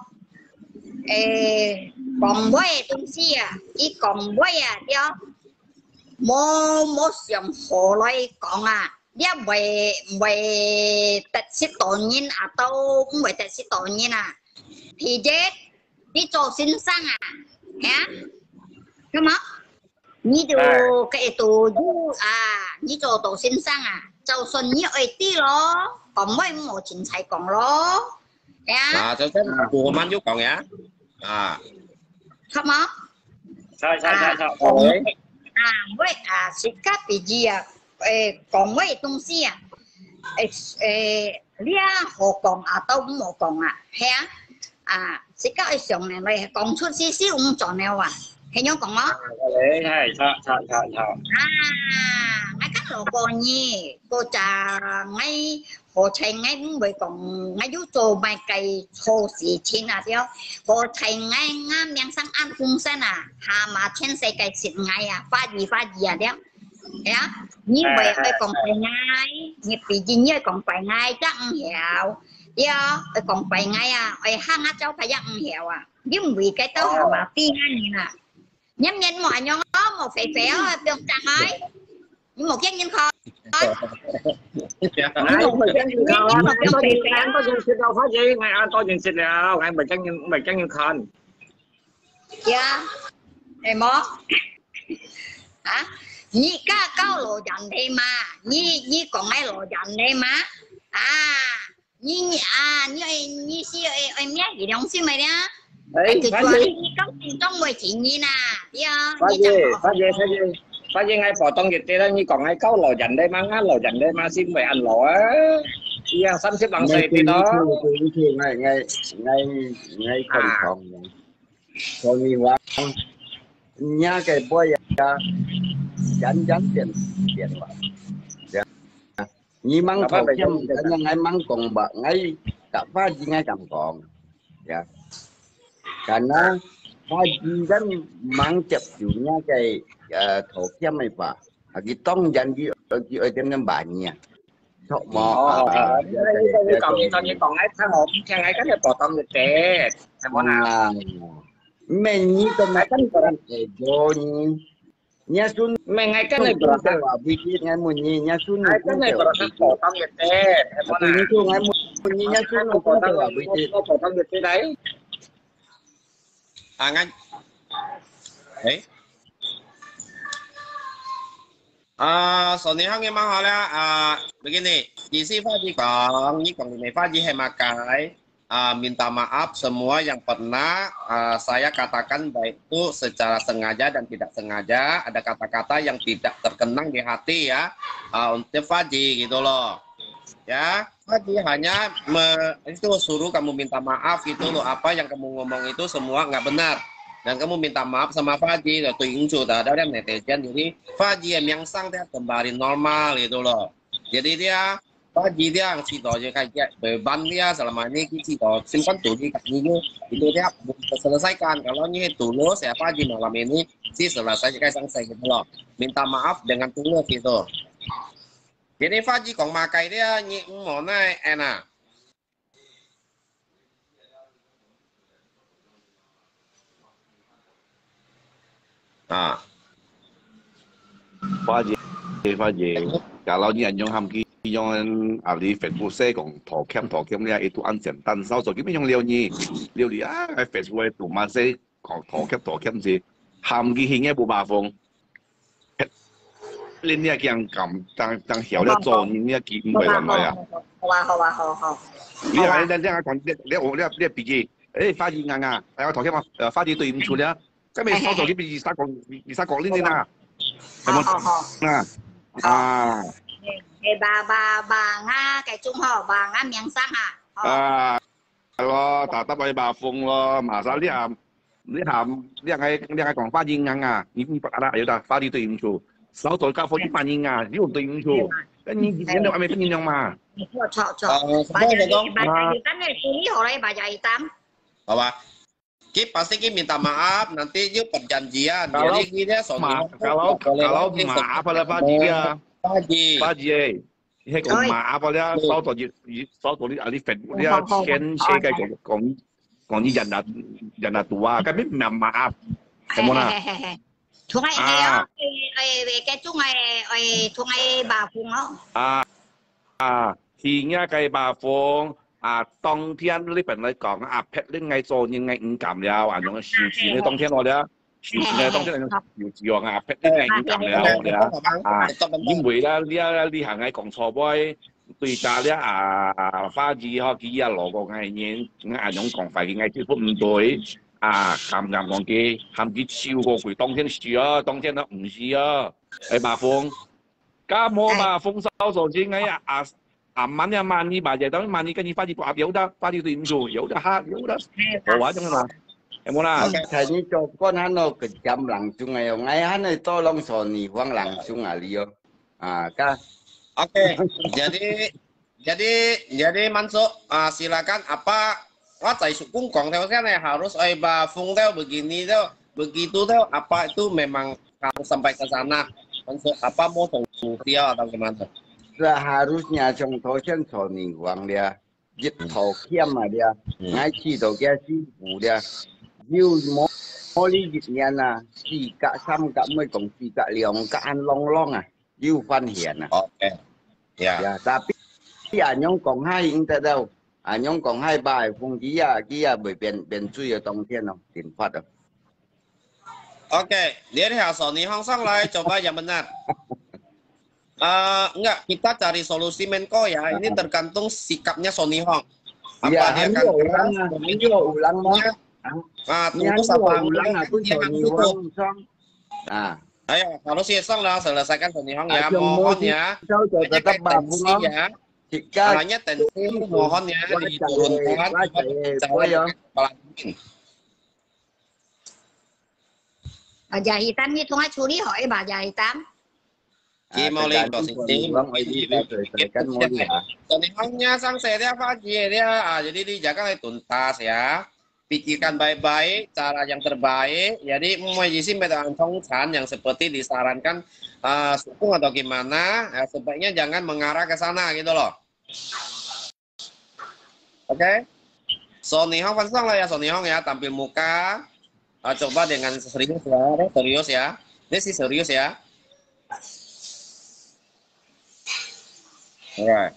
eh còn với东西啊，cái còn với à dia mua mua sắm hồ lại còn à. Dia về về tật sĩ tổ nhiên à đâu cũng về tật sĩ tổ nhiên à thì chết đi cho sinh sang à nhá đúng không? Như đồ cái tổ du à như cho tổ sinh sang à cho xuân như ấy tí lo còn mấy một chính sách còn lo nhá. À cho phép của man giúp còn nhá. À không không? Sao sao sao sao? À với à sĩ các bị gì à còn mấy东西啊，誒呢何講啊都冇講啊，係啊，啊，即刻上嚟嚟講出少少唔做了啊，係樣講咯。 係係，錯錯錯錯。 啊，我跟老個呢，個就我何情我唔會講，我要做埋計錯事情啊啲，何情我啱兩生啱風聲啊，下馬全世界食我啊，發二發二啊啲。呀，như vậy phải còn phải ngay, nghiệp bị gì như còn phải ngay chắc không hiểu, yeah, còn phải ngay à, ở hang á cháu phải chắc không hiểu à, nhưng vì cái tao học mà phi ngay như nè, nhắm nhìn mọi nhóm một phải phéo được chẳng ấy, nhưng một cái nhìn khó, một một cái nhìn khó, tôi nhìn anh tôi nhìn xịt đâu phải gì, ngày anh tôi nhìn xịt đâu, ngày bảy chân nhìn bảy chân nhìn khó, yeah, em mó, hả? Nhi cá cao lộ dần đây mà, nhi nhi còn ai lộ dần đây mà, à, nhi à, nhi nhi xí em nhớ gì đông xí mày đó, đấy, phải gì, nhi có trong mười chị nhi nè, đi à, phải gì, phải gì, phải gì, phải gì ngay phò tông dịch đây đó, nhi còn ai cao lộ dần đây mà, ngã lộ dần đây mà xin mày ăn lộ á, đi à, sắm xếp bằng xe thì đó, ngay ngay ngay ngay còn còn, còn nhiều quá, nhà cái bôi à. Chán chán tiền tiền mà, như măng thầu thêm cái ngay măng còn bạc ngay cả pha gì ngay cầm còn, dạ, karena pha gì dân măng chụp chủ nhà cái thầu thêm này bà, Kita janji ở trên năm bản nhỉ. Sok Oh, mau. ini kalau misalnya kong ai sang hộp, sang ai kan ya potong gede, sama nah. Menyi kemakan orang ego ni. Nya sun Mengai kan ya berasa, wa biji ngai munyi nya sun. ai kan ya berasa potong gede, sama Aku ni tu ngai munyi nya sun nah. ko Potong, wa biji. potong gede đấy. À ngay. Đấy. À, Sony Hang memang halnya uh, begini. Isi Faji Kong, ini Kong ini Faji Hemakai. Uh, minta maaf semua yang pernah uh, saya katakan baik itu secara sengaja dan tidak sengaja. Ada kata-kata yang tidak terkenang di hati ya. Uh, untuk Faji gitu loh. Ya, Faji hanya me, itu suruh kamu minta maaf gitu loh. Apa yang kamu ngomong itu semua nggak benar. Dan kamu minta maaf sama Faji, atau Ingcu, ada yang netizen, jadi Faji yang sang dia kembali normal gitu loh. Jadi dia Faji dia yang si aja kayak beban dia selama ini si simpan tuh di kakinya itu dia selesaikan. Kalau ini tulus ya Faji malam ini si selesai kayak sang saya gitu loh. Minta maaf dengan tulus gitu. Jadi Faji kong makai dia nyik mau naik enak. À. Faji, Faji, kalau ni anyong ham ki用ahli Facebook saya kong thọ cam thọ cam dia itu an简单操作，基本用了你了你啊喺 Facebook 度嘛些講thọ cam thọ cam是ham ki 現嘅冇辦法，你呢個人咁當當曉得做，你呢個記唔會來來啊？ 好啊好啊好好。 你係你你講你你我你你筆記，誒發現硬啊，係我thọ cam啊，誒發現對唔住咧。咁咪操作呢邊二三個二三個呢啲啦，有冇啊？啊！ Cái bà bà bà Nga cái trung họ bà Nga miếng sang à? À,咯，打打去把風咯，馬上呢下呢下呢下係呢下講花英硬啊，你你把啦有得花啲對唔住，手在交貨啲萬英啊，呢個對唔住，跟住以前都係咪跟住樣嘛？ 錯錯錯，bà già bà già hitam này xử lý họ đây bà già hitam. Apa? Ki pasti Ki minta maaf nanti yuk perjanjian. Kalau, Jadi Ki dia ma kalau kalau maaf lah Faji dia. Faji. Faji eh. Ini講maaf lah，收到啲收到啲啊啲 Facebook 啲先寫嘅講講講啲人啊人啊度啊，咁邊唔係 maaf， 係冇啦。 Thùng ai heo, về cái chung ai ai thùng ai bà phùng không? À à thì nghe cái bà phùng à 當天呢邊嚟講啊，劈呢嗌做應該唔敢了，還用少錢呢當天我哋啊，少錢呢當天用少用啊，劈呢嗌唔敢了我哋啊，啊，因為咧呢一呢行嗌講錯位，對家咧啊花字學幾啊攞個嗌嘢，嗌用講法嘅嗌結果唔對，啊，咁咁講嘅，甚至超過佢當天是啊，當天都唔是啊，誒馬蜂，加冇馬蜂收咗先嗌啊。啊，萬一萬二萬就等萬二跟住花字掛有得，花字對唔住，有得黑，有得好玩咁嘛，有冇啦？ Thầy ni cho con hắn nó kejam langsung ayo, ngai hắn itu tolong Sony uang langsung alio. Ah, kah? Oke, jadi jadi jadi Mansuk uh, silakan apa oh Cai Sukung Kong theo saya harus oi ba Fung theo begini theo begitu theo apa itu memang harus sampai ke sana Mansuk apa mau dia atau gimana? Seharusnya contoh kan Sony uang dia, giật thầu kiam mà dia, ngay chỉ đầu kia si phụ dia, yêu mô mô li giật nhà na, chỉ cả xăm cả mấy công chỉ cả liang cả ăn long long à, yêu văn hiền à. Oke, ya. Ya, tapi anh nhong còn hai anh ta đâu, anh nhong còn hai bài phong kia kia bởi biển biển chui ở trong thiên không, tiền phát đâu. Oke, dia lihat Sony Hong sang lai coba yang benar. Uh, enggak, kita cari solusi Menko ya. Ini tergantung sikapnya Sony Hong. Apa Ya, dia akan ulang, ulang, ulang mah. Nah, tunggu sama ulang aku Sony Hong sang. Nah, ayo, kalau si Song lah selesaikan Sony Hong ya, mohon ya. Hanya kayak tensi ya. Hanya tensi mohon ya diturunkan. Bà già hitam như thùng ai xử lý hỏi bà già hitam. Ki mau lihat positif, Sony Hongnya sang saya dia Faji dia, ah, jadi dijaga oleh tuntas ya. pikirkan baik-baik cara yang terbaik. Jadi Muajisim dengan Chan yang seperti disarankan uh, Sukung atau gimana, ya, sebaiknya jangan mengarah ke sana gitu loh. Oke, okay? So Nihong Fansong lah ya, So Nihong ya, tampil muka, uh, coba dengan serius ya, serius ya, ini sih serius ya. Alright.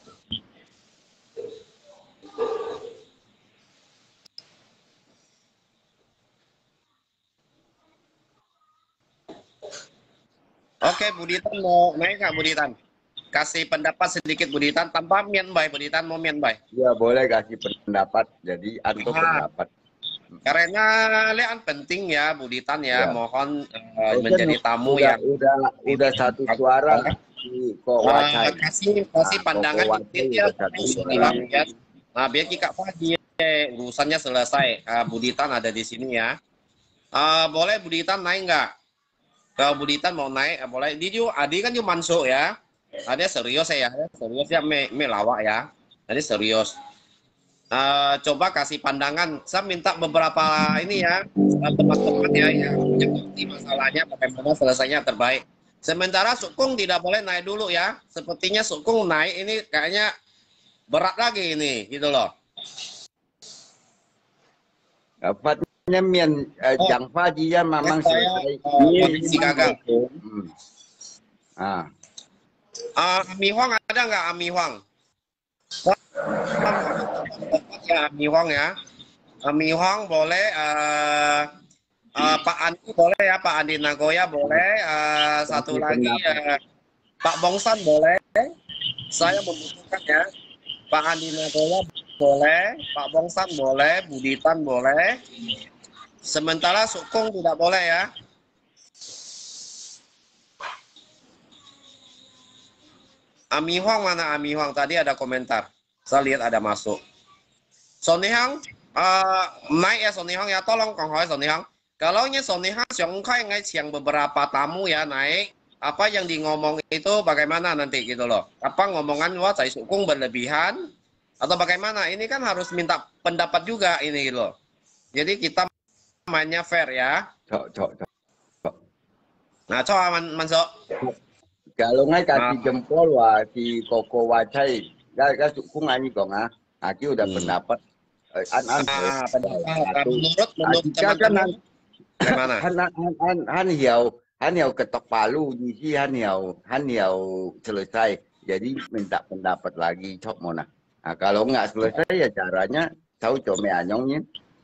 Oke, Buditan mau naik nggak Buditan? Kasih pendapat sedikit Buditan tanpa mian bay. Buditan mau mian bay? Ya boleh kasih pendapat. Jadi anto ah, pendapat. Karena lian penting ya Buditan ya, ya. Mohon uh, menjadi tamu udah, yang udah udah satu suara. Uh, kasih kasih nah, pandangan detail ya. Ya. Nah biar kita pagi urusannya selesai. Uh, Buditan ada di sini ya. Uh, boleh Buditan naik nggak? Kalau Buditan mau naik, boleh. Di juga, Adi kan juga masuk ya. Ada serius ya, serius ya, me, me lawak ya. Jadi serius. Uh, coba kasih pandangan. Saya minta beberapa ini ya, teman-teman ya yang mengerti masalahnya, bagaimana selesainya terbaik. Sementara Sukung tidak boleh naik dulu ya. Sepertinya Sukung naik ini kayaknya berat lagi ini, gitu loh. Dapat mian eh, oh. Yang Faji ya memang selesai. Si gagal. Hmm. Ah. Uh, Ami Huang ada nggak Ami Huang? Ya Ami Huang ya. Ami Huang boleh. Uh, uh, Pak Andi boleh ya. Pak Andi Nagoya boleh. Uh, satu lagi uh, Pak Bongsan boleh. Saya membutuhkan ya. Pak Andi Nagoya boleh. Pak Bongsan boleh. Buditan boleh. Sementara Sukung tidak boleh ya. Ami Huang mana Ami Huang? Tadi ada komentar. Saya lihat ada masuk. Sonny Hang, uh, naik ya Sonny Hang ya. Tolong Kong Hoi Sonny Hang. Kalau nya Sonny Hang Xiongkai yang beberapa tamu ya naik. Apa yang di ngomong itu bagaimana nanti gitu loh. Apa ngomongan wah Cai Sukung berlebihan atau bagaimana? Ini kan harus minta pendapat juga ini gitu loh. Jadi kita mainnya fair ya. Cok, cok, cok. Nah, coba man, masuk. Kalau nggak kasih nah. Jempol wah si Koko Wacai, gak gak Sukung ani kong ah. Aki udah hmm. pendapat. An an. Ah, pendapat. Menurut menurut teman-teman. Gimana? Han han han han hiau han hiau ketok palu di sini han hiau han hiau selesai. Jadi minta pendapat lagi cok mona. Nah kalau nggak selesai ya caranya tahu come anyongnya.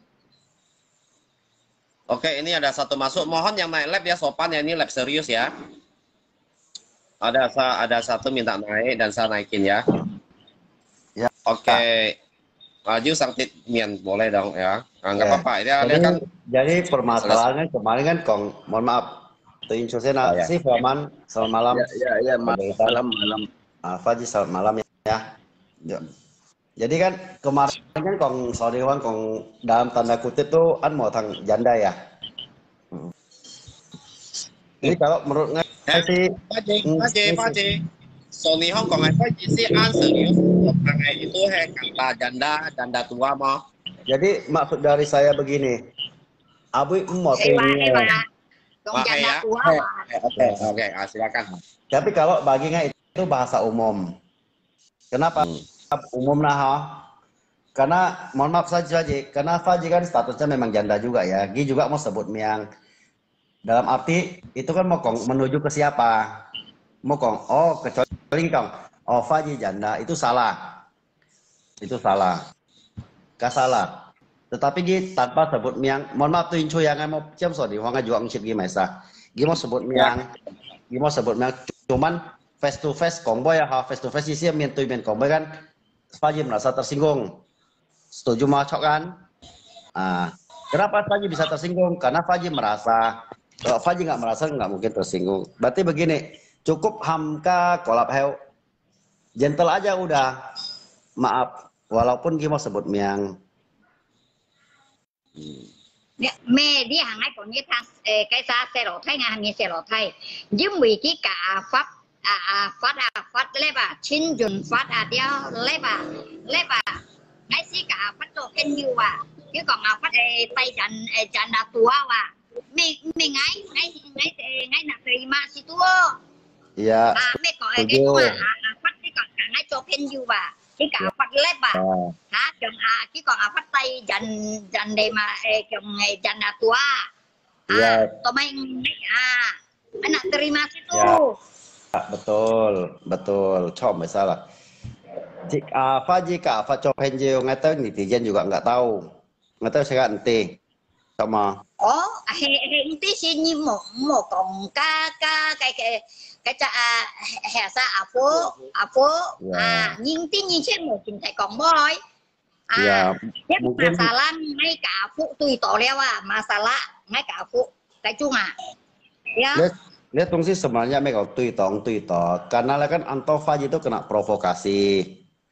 Oke, ini ada satu masuk. Mohon yang naik lab ya sopan ya, ini lab serius ya. Ada ada satu minta naik dan saya naikin ya. Ya. Oke. Maju sangtit mian boleh dong ya. Enggak ya. Apa-apa. Dia, jadi, dia kan jadi permasalahannya selesai. Kemarin kan Kong, mohon maaf. Tuin Chosena, oh, ya. Si Faman, selamat malam. Ya, ya, ya malam malam. Ah, Faji selamat malam ya. ya. Jadi kan kemarin kan Kong Sodiwan Kong dalam tanda kutip tuh an mau tang janda ya. Hmm. Jadi kalau menurut nggak sih? Paji, Paji, Paji. Sony Hong Kong apa sih an serius orang itu he kata janda janda tua mau. Jadi maksud dari saya begini, Abu mau ini. Janda tua. Oke, oke, silakan. Tapi kalau baginya itu bahasa umum. Kenapa? Hmm. Umum nah, karena mohon maaf saja Faji, karena Faji kan statusnya memang janda juga ya. Gi juga mau sebut miang. Dalam arti itu kan mau kong menuju ke siapa? Mau kong, oh kecuali kong, oh Faji janda itu salah, itu salah, gak salah. Tetapi Gi tanpa sebut miang, mohon maaf tuh incu yang mau ciam so di Huang juga ngicip Gi Maisa. Gi mau sebut miang, Gi mau sebut miang, cuman face to face kongboy ya, face to face sih mian tuh mian kongboy kan. Faji merasa tersinggung. Setuju macok kan? Nah, kenapa Faji bisa tersinggung? Karena Faji merasa, kalau Faji nggak merasa nggak mungkin tersinggung. Berarti begini, cukup hamka kolap heu, gentle aja udah. Maaf, walaupun Gimo sebut miang. Mẹ đi hàng ngày còn như thằng cái xa xe lỗ thay hàng như xe lỗ thay, nhưng vì cái cả pháp à à phát à phát lấy bà chín dùn phát à đeo lấy bà lấy bà ngay xí cả phát đồ khen như bà chứ còn à phát tay dàn dàn đã tua và mình mình ngay ngay ngay ngay là tùy mà chỉ tua Iya. à mấy có cái tua à phát cái còn cả ngay cho pen du và cái cả phát lép à hả chồng à chứ còn à phát tay dàn dàn để mà chồng dàn đã tua à tụi mình à anh nak terima situ. Ya, betul, betul. Chop masalah. Jika apa jika apa chop penjil nggak tahu netizen juga nggak tahu, nggak tahu saya nanti sama. Oh, he he nanti sini mau mau kong ka ka cái cái cái cha hè sa apo apo à nhưng tí nhìn xem một chính thầy còn boy. À, tiếp masalah ngay cả phụ tùy tổ leo à, masalah ngay cả phụ cái chung à. Ya. Lihat, lihat dong sih sebenarnya mereka tui tong tui to karena kan Anto Faji itu kena provokasi.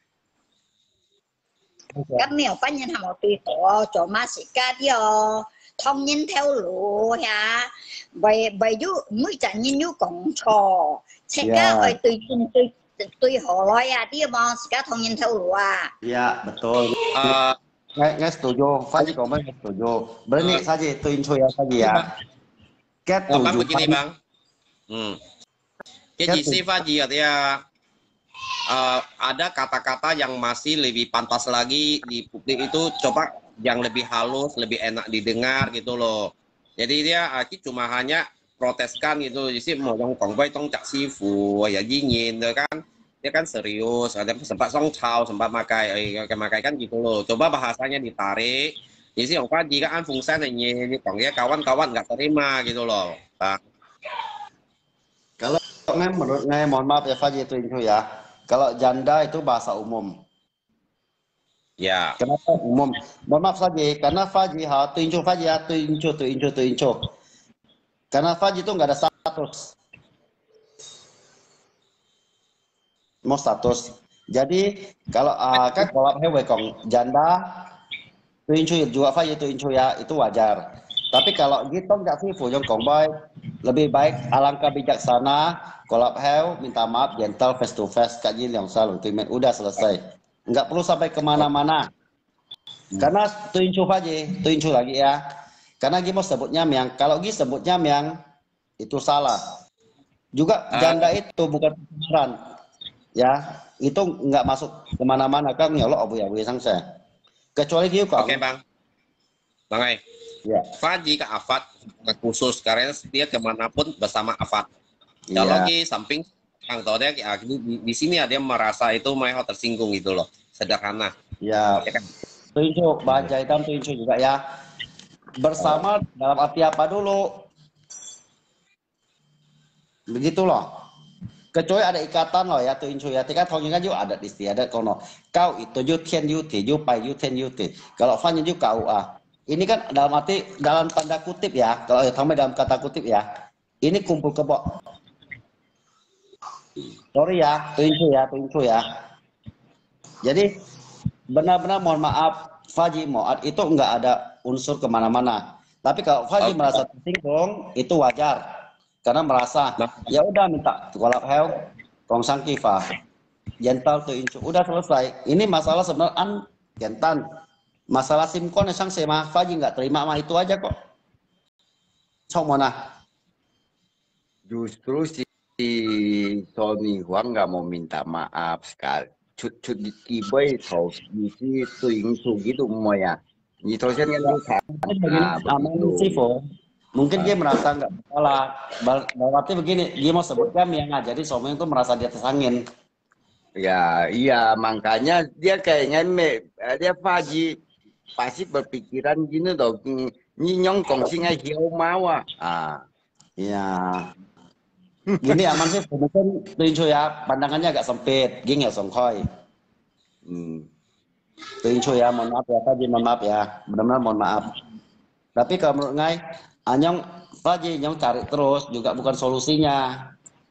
Các mèo phát nhân hàng một tùy tổ cho mà sĩ ca đi ờ thông nhân theo lũ ha vậy vậy dụ mới chẳng nhân dụ còn trò sẽ ca ơi tùy tùy tùy họ nói à đi mà sĩ ca thông nhân theo lũ à. Ya betul. Uh, nggak nggak setuju. Faji kau nggak setuju. Berani saja tuin ya Faji ya. Bang, bang begini bang, hmm. K G C Faji ya, uh, ada kata-kata yang masih lebih pantas lagi di publik itu coba yang lebih halus, lebih enak didengar gitu loh. Jadi dia uh, cuma hanya proteskan gitu, jadi mau yang kongboy tong cak sifu, ya dingin, kan? Dia kan serius, ada sempat song chao, sempat makai, eh, makai kan gitu loh. Coba bahasanya ditarik. Jadi yang Faji kan fungsinya ini, ya kawan-kawan nggak terima gitu loh. Nah. Kalau menurut saya, mohon maaf ya Faji itu itu ya. Kalau janda itu bahasa umum. Ya. Kenapa umum? Mohon maaf Faji, karena Faji ha tunjuk Faji ya tunjuk tunjuk tunjuk. Karena Faji itu nggak ada status. Mau status. Jadi kalau uh, kan kolab hewe kong janda Tuincu juga Faji Tuincu ya itu wajar. Tapi kalau gitu nggak sih Fujong Kongboy lebih baik alangkah bijaksana kolab heu minta maaf gentle face to face kaji yang selalu tuimen udah selesai. Nggak perlu sampai kemana-mana. Hmm. Karena Tuincu Faji Tuincu lagi ya. Karena Gimo sebutnya miang. Kalau Gi sebutnya miang itu salah. Juga janda itu bukan peran. Ya itu nggak masuk kemana-mana kan ya lo abu ya abu sang saya. Kecuali dia kok. Oke bang, bang Ai. Ya. Faji ke Afat khusus karena dia kemanapun bersama Afat. Ya. Kalau di samping Kang Tode di, di sini ada yang merasa itu mereka tersinggung gitu loh, sederhana. Ya. Ya kan? Tunjuk baca hitam tunjuk juga ya. Bersama dalam arti apa dulu? Begitu loh. Kecuali ada ikatan loh ya tunjuk ya. Tika tongnya juga ada istiadat kono. Kau itu yu tian yu ti, yu pai yu tian yu ti. Kalau fan juga kau ah. Ini kan dalam arti dalam tanda kutip ya. Kalau tambah dalam kata kutip ya. Ini kumpul kebok. Sorry ya, tunjuk ya, tunjuk ya. Jadi benar-benar mohon maaf Faji Moat itu enggak ada unsur kemana-mana. Tapi kalau Faji okay. merasa tersinggung itu wajar. Karena merasa ya udah minta kolab heu kongsang kifa gentle tuh incu udah selesai. Ini masalah sebenarnya gentan masalah simkon sang sema Faji nggak terima mah itu aja kok. Cok mana? Justru si Tony Huang nggak mau minta maaf sekali. Cut-cut di tibai tau si tuh incu gitu mau ya. Ini terusnya kan aman sih Fo. Mungkin dia merasa nggak salah. Berarti begini, dia mau sebutkan yang nggak jadi suami itu merasa di atas angin. Ya, iya makanya dia kayaknya me, dia Faji pasti berpikiran gini dong. Ini nyong kongsi nggak hiu mau ah. Iya. Gini aman sih, mungkin Tuincu ya pandangannya agak sempit, gini ya songkoi. Hmm. Tuincu ya, mohon maaf ya Faji, mohon maaf ya, benar-benar mohon maaf. Tapi kalau menurut Ngai, Anyong Faji nyong cari terus juga bukan solusinya.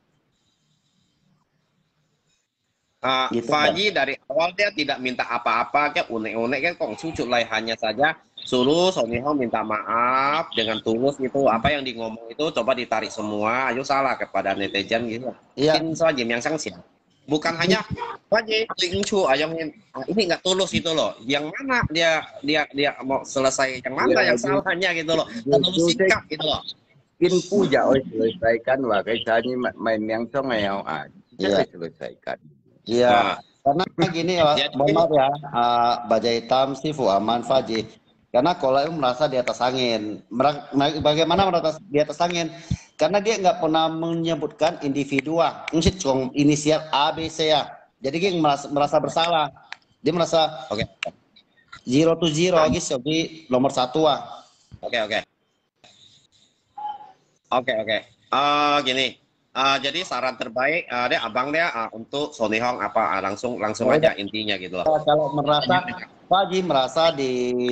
Uh, gitu, Faji kan? Dari awal dia tidak minta apa-apa, kayak unek-unek kan kong cucut lah hanya saja suruh Soniho minta maaf dengan tulus gitu. Apa yang di ngomong itu coba ditarik semua, ayo salah kepada netizen gitu. Iya. Mungkin saja yang sang siap. bukan hanya Faji Lingchu yang ini nggak tulus gitu loh. Yang mana dia dia dia mau selesai, yang mana Ya, yang itu- salahnya gitu loh. itu- Terlalu itu- sikap gitu loh. Mungkin puja oi selesaikan wah cái ini main yang congel ah Iya. kita selesaikan. Iya, Nah. karena gini ya, Jadi- mohon maaf ya, uh, Baja Hitam, Sifu Aman, Faji. Karena Kola itu merasa di atas angin. Mera- ma- Bagaimana merasa di atas angin? Karena dia nggak pernah menyebutkan individu, mesti cuma inisial A, B, C ya. Jadi dia merasa, merasa bersalah. Dia merasa Oke. zero to zero, gitu. Jadi nomor satu ah. Oke oke. Oke oke. Eh gini. Eh, jadi saran terbaik eh, dia abang dia eh, untuk Sony Hong apa ah, langsung langsung Oh, aja intinya gitu loh. Kalau merasa, Faji merasa di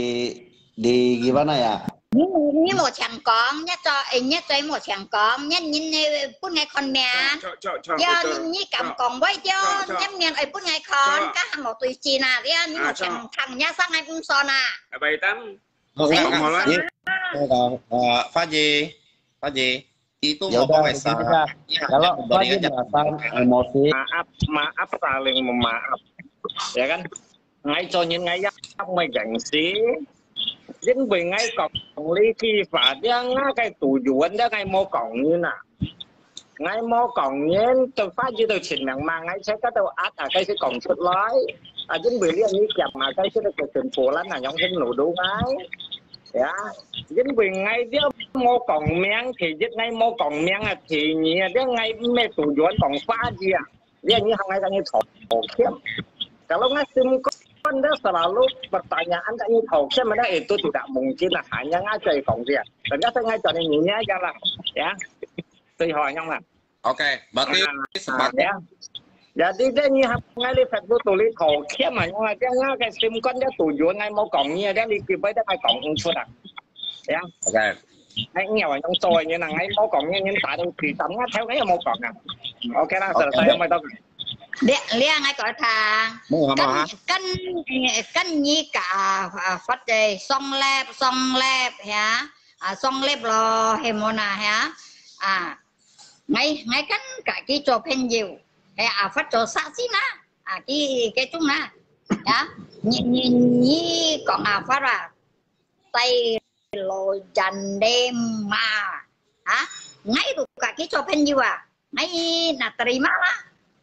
di gimana ya? Như một thằng con nhá cho nhá cho một thằng con nhá nhìn phút ngày con mẹ do như cầm con với cho nhắm miền ấy phút ngày con các hàng một tùy chi nà đi như một thằng thằng nhá sang ngày cũng so nà Bảy tám. Oh, enggak, Ngomong enggak. lagi. Ini, eh, Faji, Faji, itu Ya mau udah, pakai begini saran. dah. Iya, Kalau jangan Faji beri aja. merasa emosi, Maaf, maaf saling memaaf. Ya kan? Ngay cho những ngày giáp mày cảnh sĩ. Chính vì ngay cổng lý khi phá đĩa ngá cái tủ dùn đĩa ngay mô cổng như nà. Ngay mô cổng như tôi phát như tôi chỉnh nặng mà ngay sẽ có tôi át à cái cái cổng xuất lói. À chính vì liên như kẹp mà cái sẽ được cái tình phố lắm là nhóm không nổ đủ ngay. Ya, chính vì ngay đĩa mô cổng miếng thì chính ngay mô cổng miếng à thì nhỉ đĩa ngay mê tủ dùn cổng phá gì à. Dia như hàng ngay cái như thổ khiếp. Kalau nggak sim kan dia selalu pertanyaan kayak tahu saya mana itu tidak mungkin lah hanya ngajak kong dia. Ternyata ngajak ini aja lah ya. Tôi hỏi nhau là Oke, berarti à, sepakat. ya. Jadi dia nyihap ngay di Facebook tulis thổ khiếp mà nhưng mà dia ngã cái sim con dia tujuan ngay mau cổng như dia đi kịp với dia ngay cổng không xuất à. Ya. Oke. Ngay nghèo ở trong tôi như là ngay mau cổng như những tại đâu thì tắm ngắt theo cái mau cổng à. Ok là selesai không đâu. Dia lia ngay có thằng Mau nggak mau ha? căn căn như cả phát đề song lep song lep ya à song lep lo hemona ya à ngay ngay căn cả cái cho pen nhiều hay à phát cho sát xí na à cái cái chúng na ya như như như còn à phát là tay lồi dần đêm mà hả ngay được cả cái cho pen nhiều à ngay là terima lah.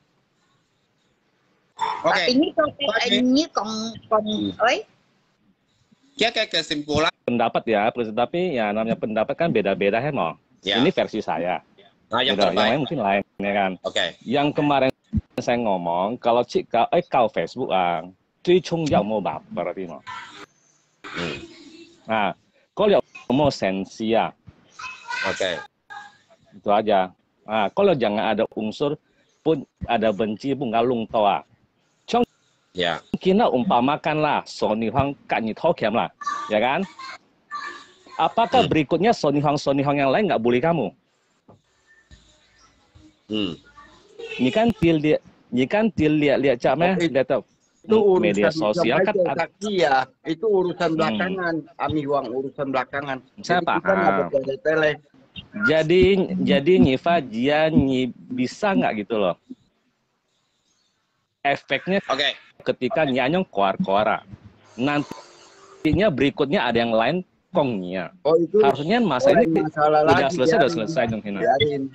Oke. Tapi ini kok ini kon kon oi Ya kayak kesimpulan. Pendapat ya, tapi ya namanya pendapat kan beda-beda ya mau. Ya. Ini versi saya. Nah, yang Gitu, yang lain terbaik. mungkin lain ya kan. Oke. Yang kemarin saya ngomong kalau cik kau eh kau Facebook ah, cuy chung yau mau baper berarti mau. Hmm. Nah, kalau mau sensi ya, Oke. itu aja. Nah, kalau jangan ada unsur pun ada benci pun galung toa. Ya. Kita umpamakanlah Sony Hong kak tokem lah, ya kan? Apakah Hmm. berikutnya Sony Hong Sony Hong yang lain nggak bully kamu? Hmm. Ini kan til dia, ini kan til lihat-lihat caknya, Oke. lihat Itu urusan media sosial kan. saja, saksi ya. Itu urusan belakangan. Kami uang urusan belakangan. Saya Jadi kita nggak paham. bertele-tele. Jadi jadi Nyifa dia nyi, bisa nggak gitu loh? Efeknya Oke. ketika nyanyong koar-koara, nantinya berikutnya ada yang lain kongnya. Oh itu Harusnya masa oh, ini masalah udah lagi, selesai, udah biarin. selesai dong Hina. Biarin.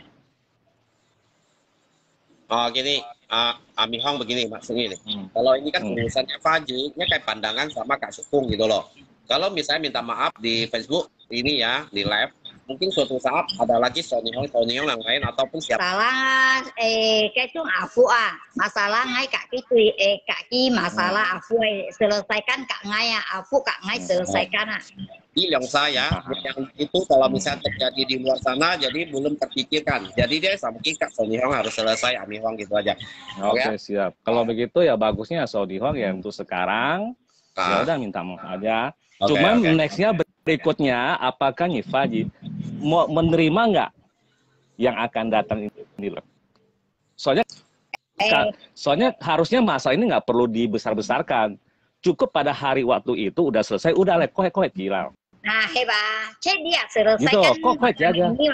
Oh gini, uh, Ami Hong begini maksudnya nih. Hmm. Kalau ini kan Hmm. urusannya Faji, ini kayak pandangan sama Kak Sukung gitu loh. Kalau misalnya minta maaf di Facebook ini ya, di live, mungkin suatu saat ada lagi Sony Hong, Sony Hong yang lain ataupun siapa. masalah eh cái chung afu ah masalah ngay cả cái tùy eh cả cái masalah afu eh selesaikan kak ngay ah afu kak ngay selesaikan ah Bilang saya yang itu kalau misalnya terjadi di luar sana jadi belum terpikirkan. Jadi dia sama Kak Sony Hong harus selesai, Ami Hong gitu aja. Oke siap. Kalau begitu ya bagusnya Sony Hong ya untuk sekarang ya Nah, udah minta maaf aja. Oke, Cuman oke. nextnya berikutnya apakah Nyifa Ji mau menerima nggak yang akan datang ini loh? Soalnya eh Ka- soalnya harusnya masalah ini nggak perlu dibesar-besarkan. Cukup pada hari waktu itu udah selesai, udah lek kohet kohet gila. nah heba cek dia selesaikan Gitu, kok kuat aja. ini lah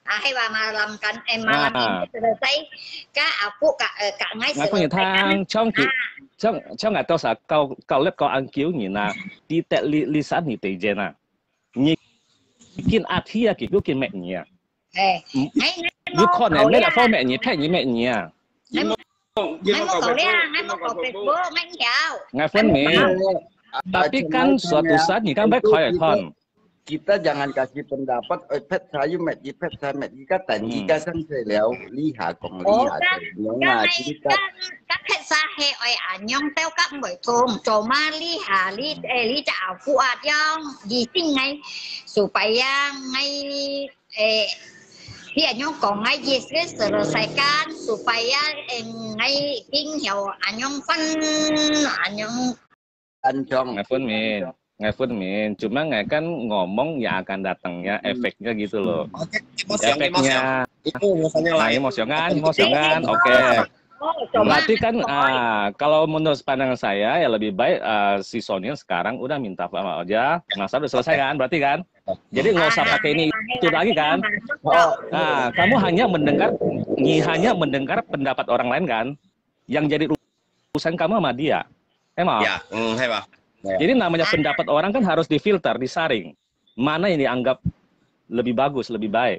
Hai bà mà làm cảnh em mà À. làm in selesai ka aku ka ka ngay Nga ko thang trong ki trong trong nga to sa kau kau lep kau ang kiu ni na ti te li li san ni te je na. Ni kin a thi ki ku kin me ni. Ê, ngay ngay Yu kon ne me la fo me ni pe ni me ni. ngay một cậu đấy ngay một cậu Facebook ngay chào. Nga phun me. Tapi kan suatu saat ni kan baik kau kon. Kita jangan kasih pendapat, eh, pet saya met, pet saya met, jika tadi jika san saya leo lihat kong lihat, yang Các ngaji kita các các khách xa hệ oi ảnh nhong theo các buổi thùng cho ma li hà li eh, li chào phụ ạt yong gì tin ngay supaya ngay eh, dia anyong kong ngay Yesus selesaikan supaya eh, ngay kinh hiểu anyong phân anyong ancong. Nga phun me. Nga phun me. Cuma nga kan ngomong yang akan datangnya efeknya gitu loh. Oke, emosi yang emosi. Efeknya. Itu misalnya Nah, lain. emosiongan, emosiongan, oke. oh, coba Berarti kan ah, kalau menurut pandangan saya ya lebih baik ah, si Sonia sekarang udah minta maaf aja, masalah udah selesai kan, berarti kan? Jadi nggak usah pakai ini itu lagi kan? Nah, kamu hanya mendengar, nyi hanya mendengar pendapat orang lain kan, yang jadi urusan kamu sama dia, emang? Ya, hmm, hai Pak. Ya. Jadi namanya pendapat orang kan harus difilter, disaring, mana yang dianggap lebih bagus, lebih baik.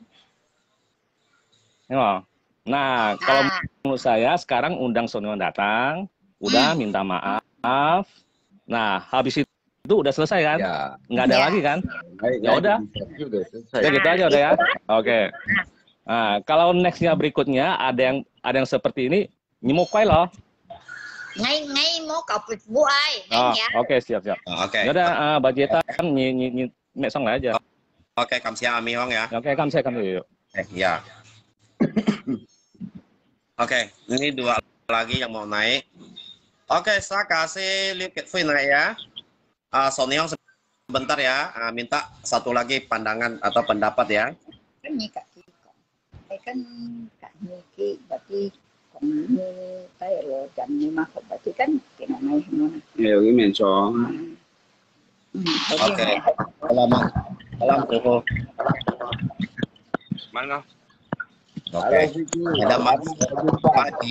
Emang? Nah, kalau menurut saya sekarang undang Sonia datang, udah minta maaf. Nah, habis itu udah selesai kan? Ya, Nggak ada Ya. lagi kan? baik, Ya udah. sudah selesai. Ya gitu aja udah ya. Oke. Nah, kalau nextnya berikutnya ada yang ada yang seperti ini, nyemukai loh. ngay ngay một cậu Facebook ai Oh, ngay ya. oke siap siap. Oh, Oke. Ya udah, uh, Bajeta kan nyi nyi nyi mesong lah aja. Oke, kamsia Ami Hong ya. Oke, kamu saya kamu yuk. Eh, ya. Oke, ini dua lagi yang mau naik. Oke, saya kasih lihat Fit naik ya. Uh, Sonia Hong sebentar ya. Uh, minta satu lagi pandangan atau pendapat ya. Kan như cả kia còn cái kan cả như kia berarti còn như cái lo chậm như mà không berarti kan cái này semua. Ya, ini menco. Oke. Selamat malam Koko. Mana? Oke. Ada Mas Padi.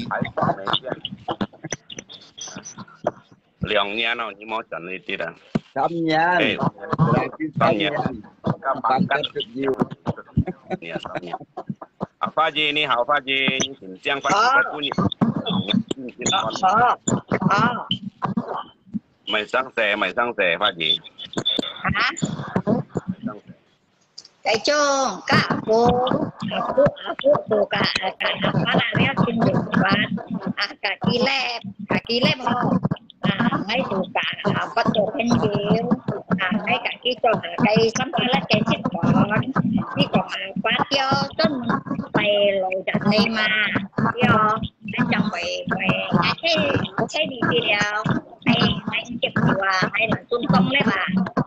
Liang nian nào như mau chuẩn đi tí đã. Samyan, Eh, berarti Samyan. Samyan, pangkat kecil. Nian samnya. Apa je ini? Apa je? Siang pagi kita punya. Ờ. Ờ. Mày sang xe, mày sang xe, apa je? Hả? Cái chung cả aku aku aku tuh kak kak apa namanya sini buat kak kilep kak kilep mau à ngay tuh kak apa tuh penjil à ngay kak kita cây sampai lah cây chết còn đi còn apa cho tên phải lôi đặt này mà yo anh chồng phải phải ngay cái cái đi video hay hay chụp và hay là tung công đấy bà.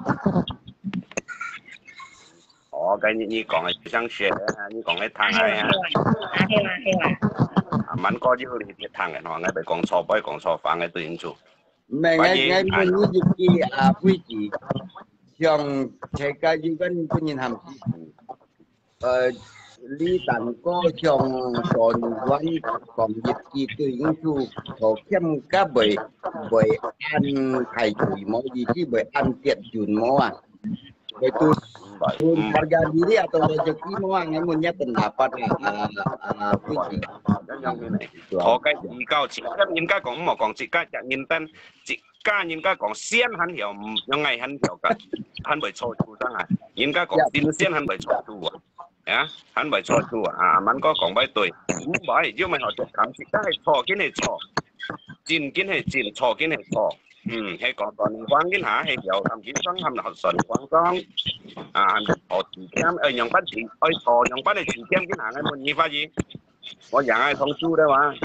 Ồ, cái như còn là sang xe, như còn cái thằng này ha. À, hay là hay là Mình có chứ thì cái thằng này nó ngay bị con số bấy con số phản cái tự nhiên chủ. Ngay ngay ngay Bởi vì- mình như gì à quý chị, trong thế cái gì vẫn có nhìn hàm chị. Ờ, lý tận có trong còn vẫn còn dịch gì từ những chu có thêm các bởi bởi ăn thầy chửi máu gì chứ bởi ăn tiện chùn máu à. Bởi tôi Bởi pun harga diri atau rezeki mau ngemunya pendapat à, à, quý chị. yang ini. Có cái gì cao chỉ các những cái cũng mà còn chỉ cái chẳng nhìn tên chỉ cái những cái còn xiên hắn hiểu những ngày hắn hiểu cả hắn bởi cho chú sang à những cái còn tin xiên hắn bởi cho chú à hắn bởi cho chú à mình có còn bảy tuổi bởi chứ mày hỏi tôi cảm chỉ cái cho cái này cho chín cái này chín cho cái này cho ừ hay còn còn quán cái hả hay hiểu thậm chí sáng hầm là họ sờn quán con à họ chỉ kiếm ở những bắt chỉ ở cho những bắt này chỉ kiếm cái hả ngay một như vậy gì có dạng ai thông chú đấy mà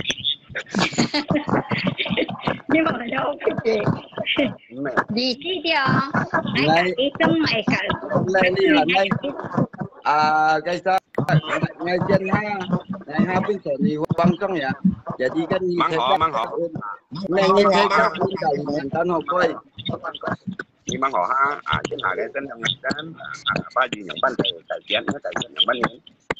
nhưng mà đâu cái gì mẹ gì chứ đi ai Này. cả cái tâm mày cả Này đi là này. À, cái sao ngay trên ha này ha pun soni wang kong ya. Jadi kan ni Mang họ, mang họ. Này ni saya kan pun dari mantan ho koi. đi mang họ ha à chứ là cái tên yang kan apa gì những ban thầy thầy kiến nó thầy kiến những ban này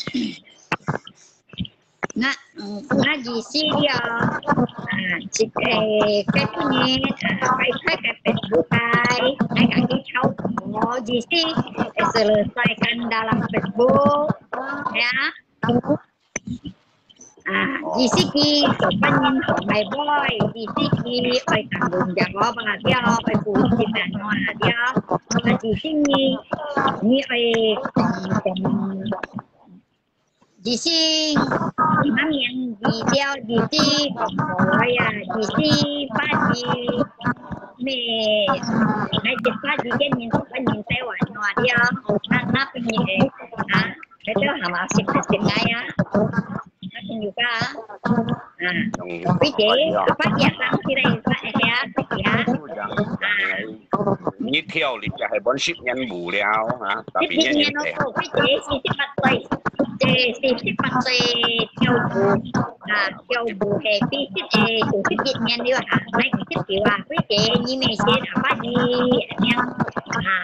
Nga nga gì xí đi à chỉ cái cái thứ nhé phải phải cái Facebook cái cái cái cái thâu có gì xí selesaikan dalam Facebook ya à gì xí ki sopan nhìn của my boy gì xí ki phải tanggung jawab lah dia phải phụ trách dan lah dia gì xí ni ni phải chỉ xin má miệng gì đeo gì đi còn rồi à gì đi phát gì mẹ ngay chỉ phát gì cái nhìn cái nhìn tay hoàn hòa đi à nó nó cái gì à cái đó hàm áp xịt xịt ngay á nó xin được à à quý chị phát gì sáng khi đây phát gì á à như theo lịch là hay bốn ship nhân bù đeo hả tapi nhân nhân nó quý chị xin xin bắt tay chị xin xin bắt tay theo bù à theo bù hệ phi xin ê chủ xin dịch nhân đi hả mấy cái xin kiểu à quý chị như mẹ xin à phát gì nhân à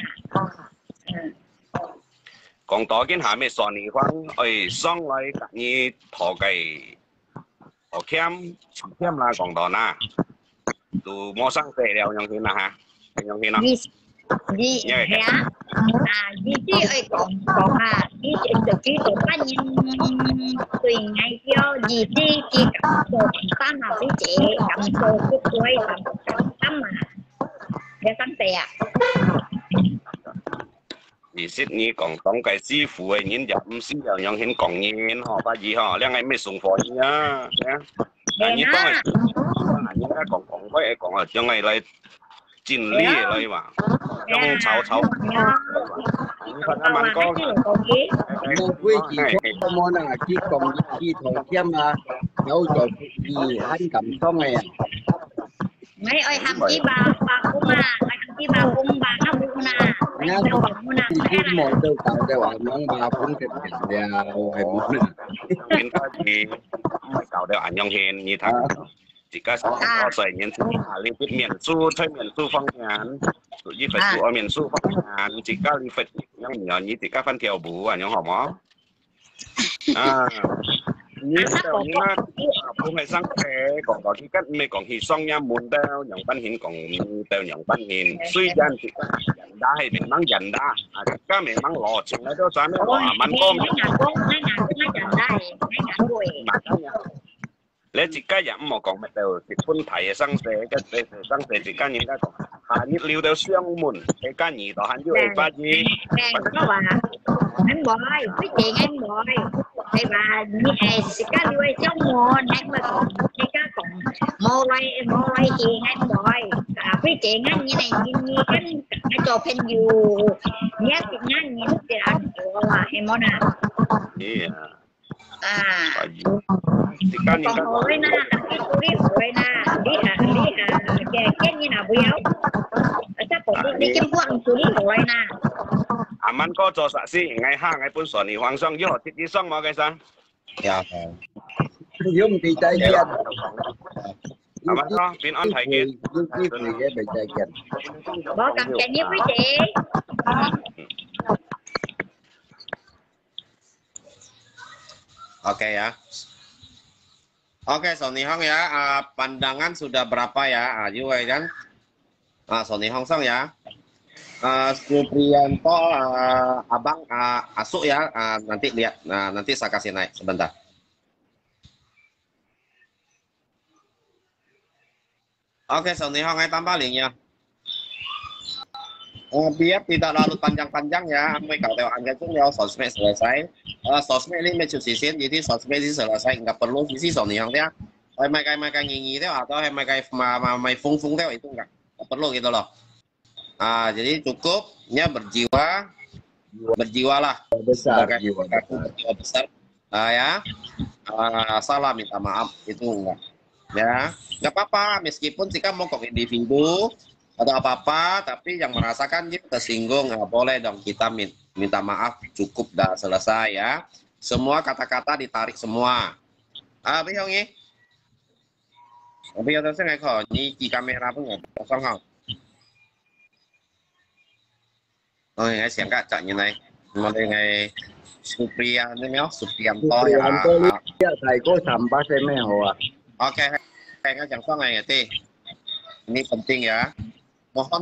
còn đó cái hạ mẹ sòn này khoan ơi xong lại cả như thọ cái thọ kem kem là còn đó na từ mua sang tệ đeo như thế nào ha như thế nào gì hả à gì chứ ơi còn còn à gì từ khi tụi ba nhìn tùy ngày cho gì chứ chỉ cầm đồ tam mà với chị cầm đồ cái cuối cầm tam mà để tăng tiền gì xích ni còn tổng cái sư phụ ấy nhìn gặp sư giờ những hiện còn nhìn họ ba gì họ đang ngày mới送貨nhá nhá như có này như cái còn còn với còn ở trong ngày lại chín lý lại mà trong cháo cháo như phần ăn mặn có một quý chỉ có món là chỉ còn chỉ thổi kem mà nấu cho gì ăn cầm xong này mấy ơi ham chi bà bà cũng à ham chi bà cũng bà nó cũng à nghe chỉ một đâu tạo để bảo mong bà cũng cái để hay muốn nên cái gì mới tạo để ảnh nhung hiền như thế chỉ có có sợi nhân sự liên kết miền su thay miền su phong nhàn tụi gì phải tụi miền su phong nhàn chỉ có liên kết những nhỏ như chỉ có phân thiểu bù và những họ mó à như thế như là không phải sang thế còn có cái cách mấy còn thì xong nha muốn đeo những ban hiện còn đeo những ban hiện suy gian thì dần đa hay mình mang dần đa à các mình mang lò chừng đấy đó sao mới lò mang con mấy ngàn con mấy ngàn con mấy dần đa mấy ngàn đuôi lấy chỉ cái giảm mà còn bắt đầu thì phun thải sang xe cái sang xe chỉ cái những cái hà như liều đều xương mồn cái cái gì đó hắn như ba gì nó bà anh bồi quý chị anh bồi thì bà như hè chỉ cái liều trong mồn anh mà còn cái cái còn mô ray mô ray chị anh bồi à quý chị anh như này như như cái cái trò phên dù nhát thì nhát như thế anh là em món nào à còn hồi na cái túi hồi na đi hà đi hà cái cái như nào béo chắc còn đi đi kiếm quăng túi hồi na à mình có cho啥事ngày哈ngày本上你皇上要直接上嘛cái sao dạ dùng thì tay kia à mình có biến an thầy kia dùng cái gì cái bị tay kia bỏ cầm chai nhíp với chị oke ya. Oke, Sony Hong ya, uh, pandangan sudah berapa ya, uh, juga kan? Uh, Sony Hong Song ya. Uh, Supriyanto, uh, abang uh, Asuk ya, uh, nanti lihat, nah, nanti saya kasih naik sebentar. Oke, Sony Hong, tambah linknya. Uh, biar tidak lalu panjang-panjang ya, kalau tengok angka itu ya sosmed selesai. Uh, sosmed ini mencucisin, jadi sosmed ini selesai, nggak perlu sisi Sony Hong ya. Hay mai cái mai cái nghi theo atau hay mai cái mà mà mai phung phung theo itu nggak, nggak perlu gitu loh. Ah, jadi cukupnya berjiwa, berjiwalah. Besar, jiwa besar. Ah ya, uh, salah minta maaf itu enggak. Ya, nggak apa-apa meskipun jika mau kok individu atau apa-apa, tapi yang merasakan gitu tersinggung nggak boleh dong kita minta maaf, cukup dah selesai ya. Semua kata-kata ditarik semua. Ah, Bihong ini. Bây giờ tôi sẽ ngay khỏi như chỉ camera với người xong không? Rồi ngay xem cả trận như này. mulai Supriyan ini ya, Supriyanto ya. Supriyanto ya, thầy có sampah saya meh. Oke, kayaknya jangan ngerti. Ini penting ya. Mohon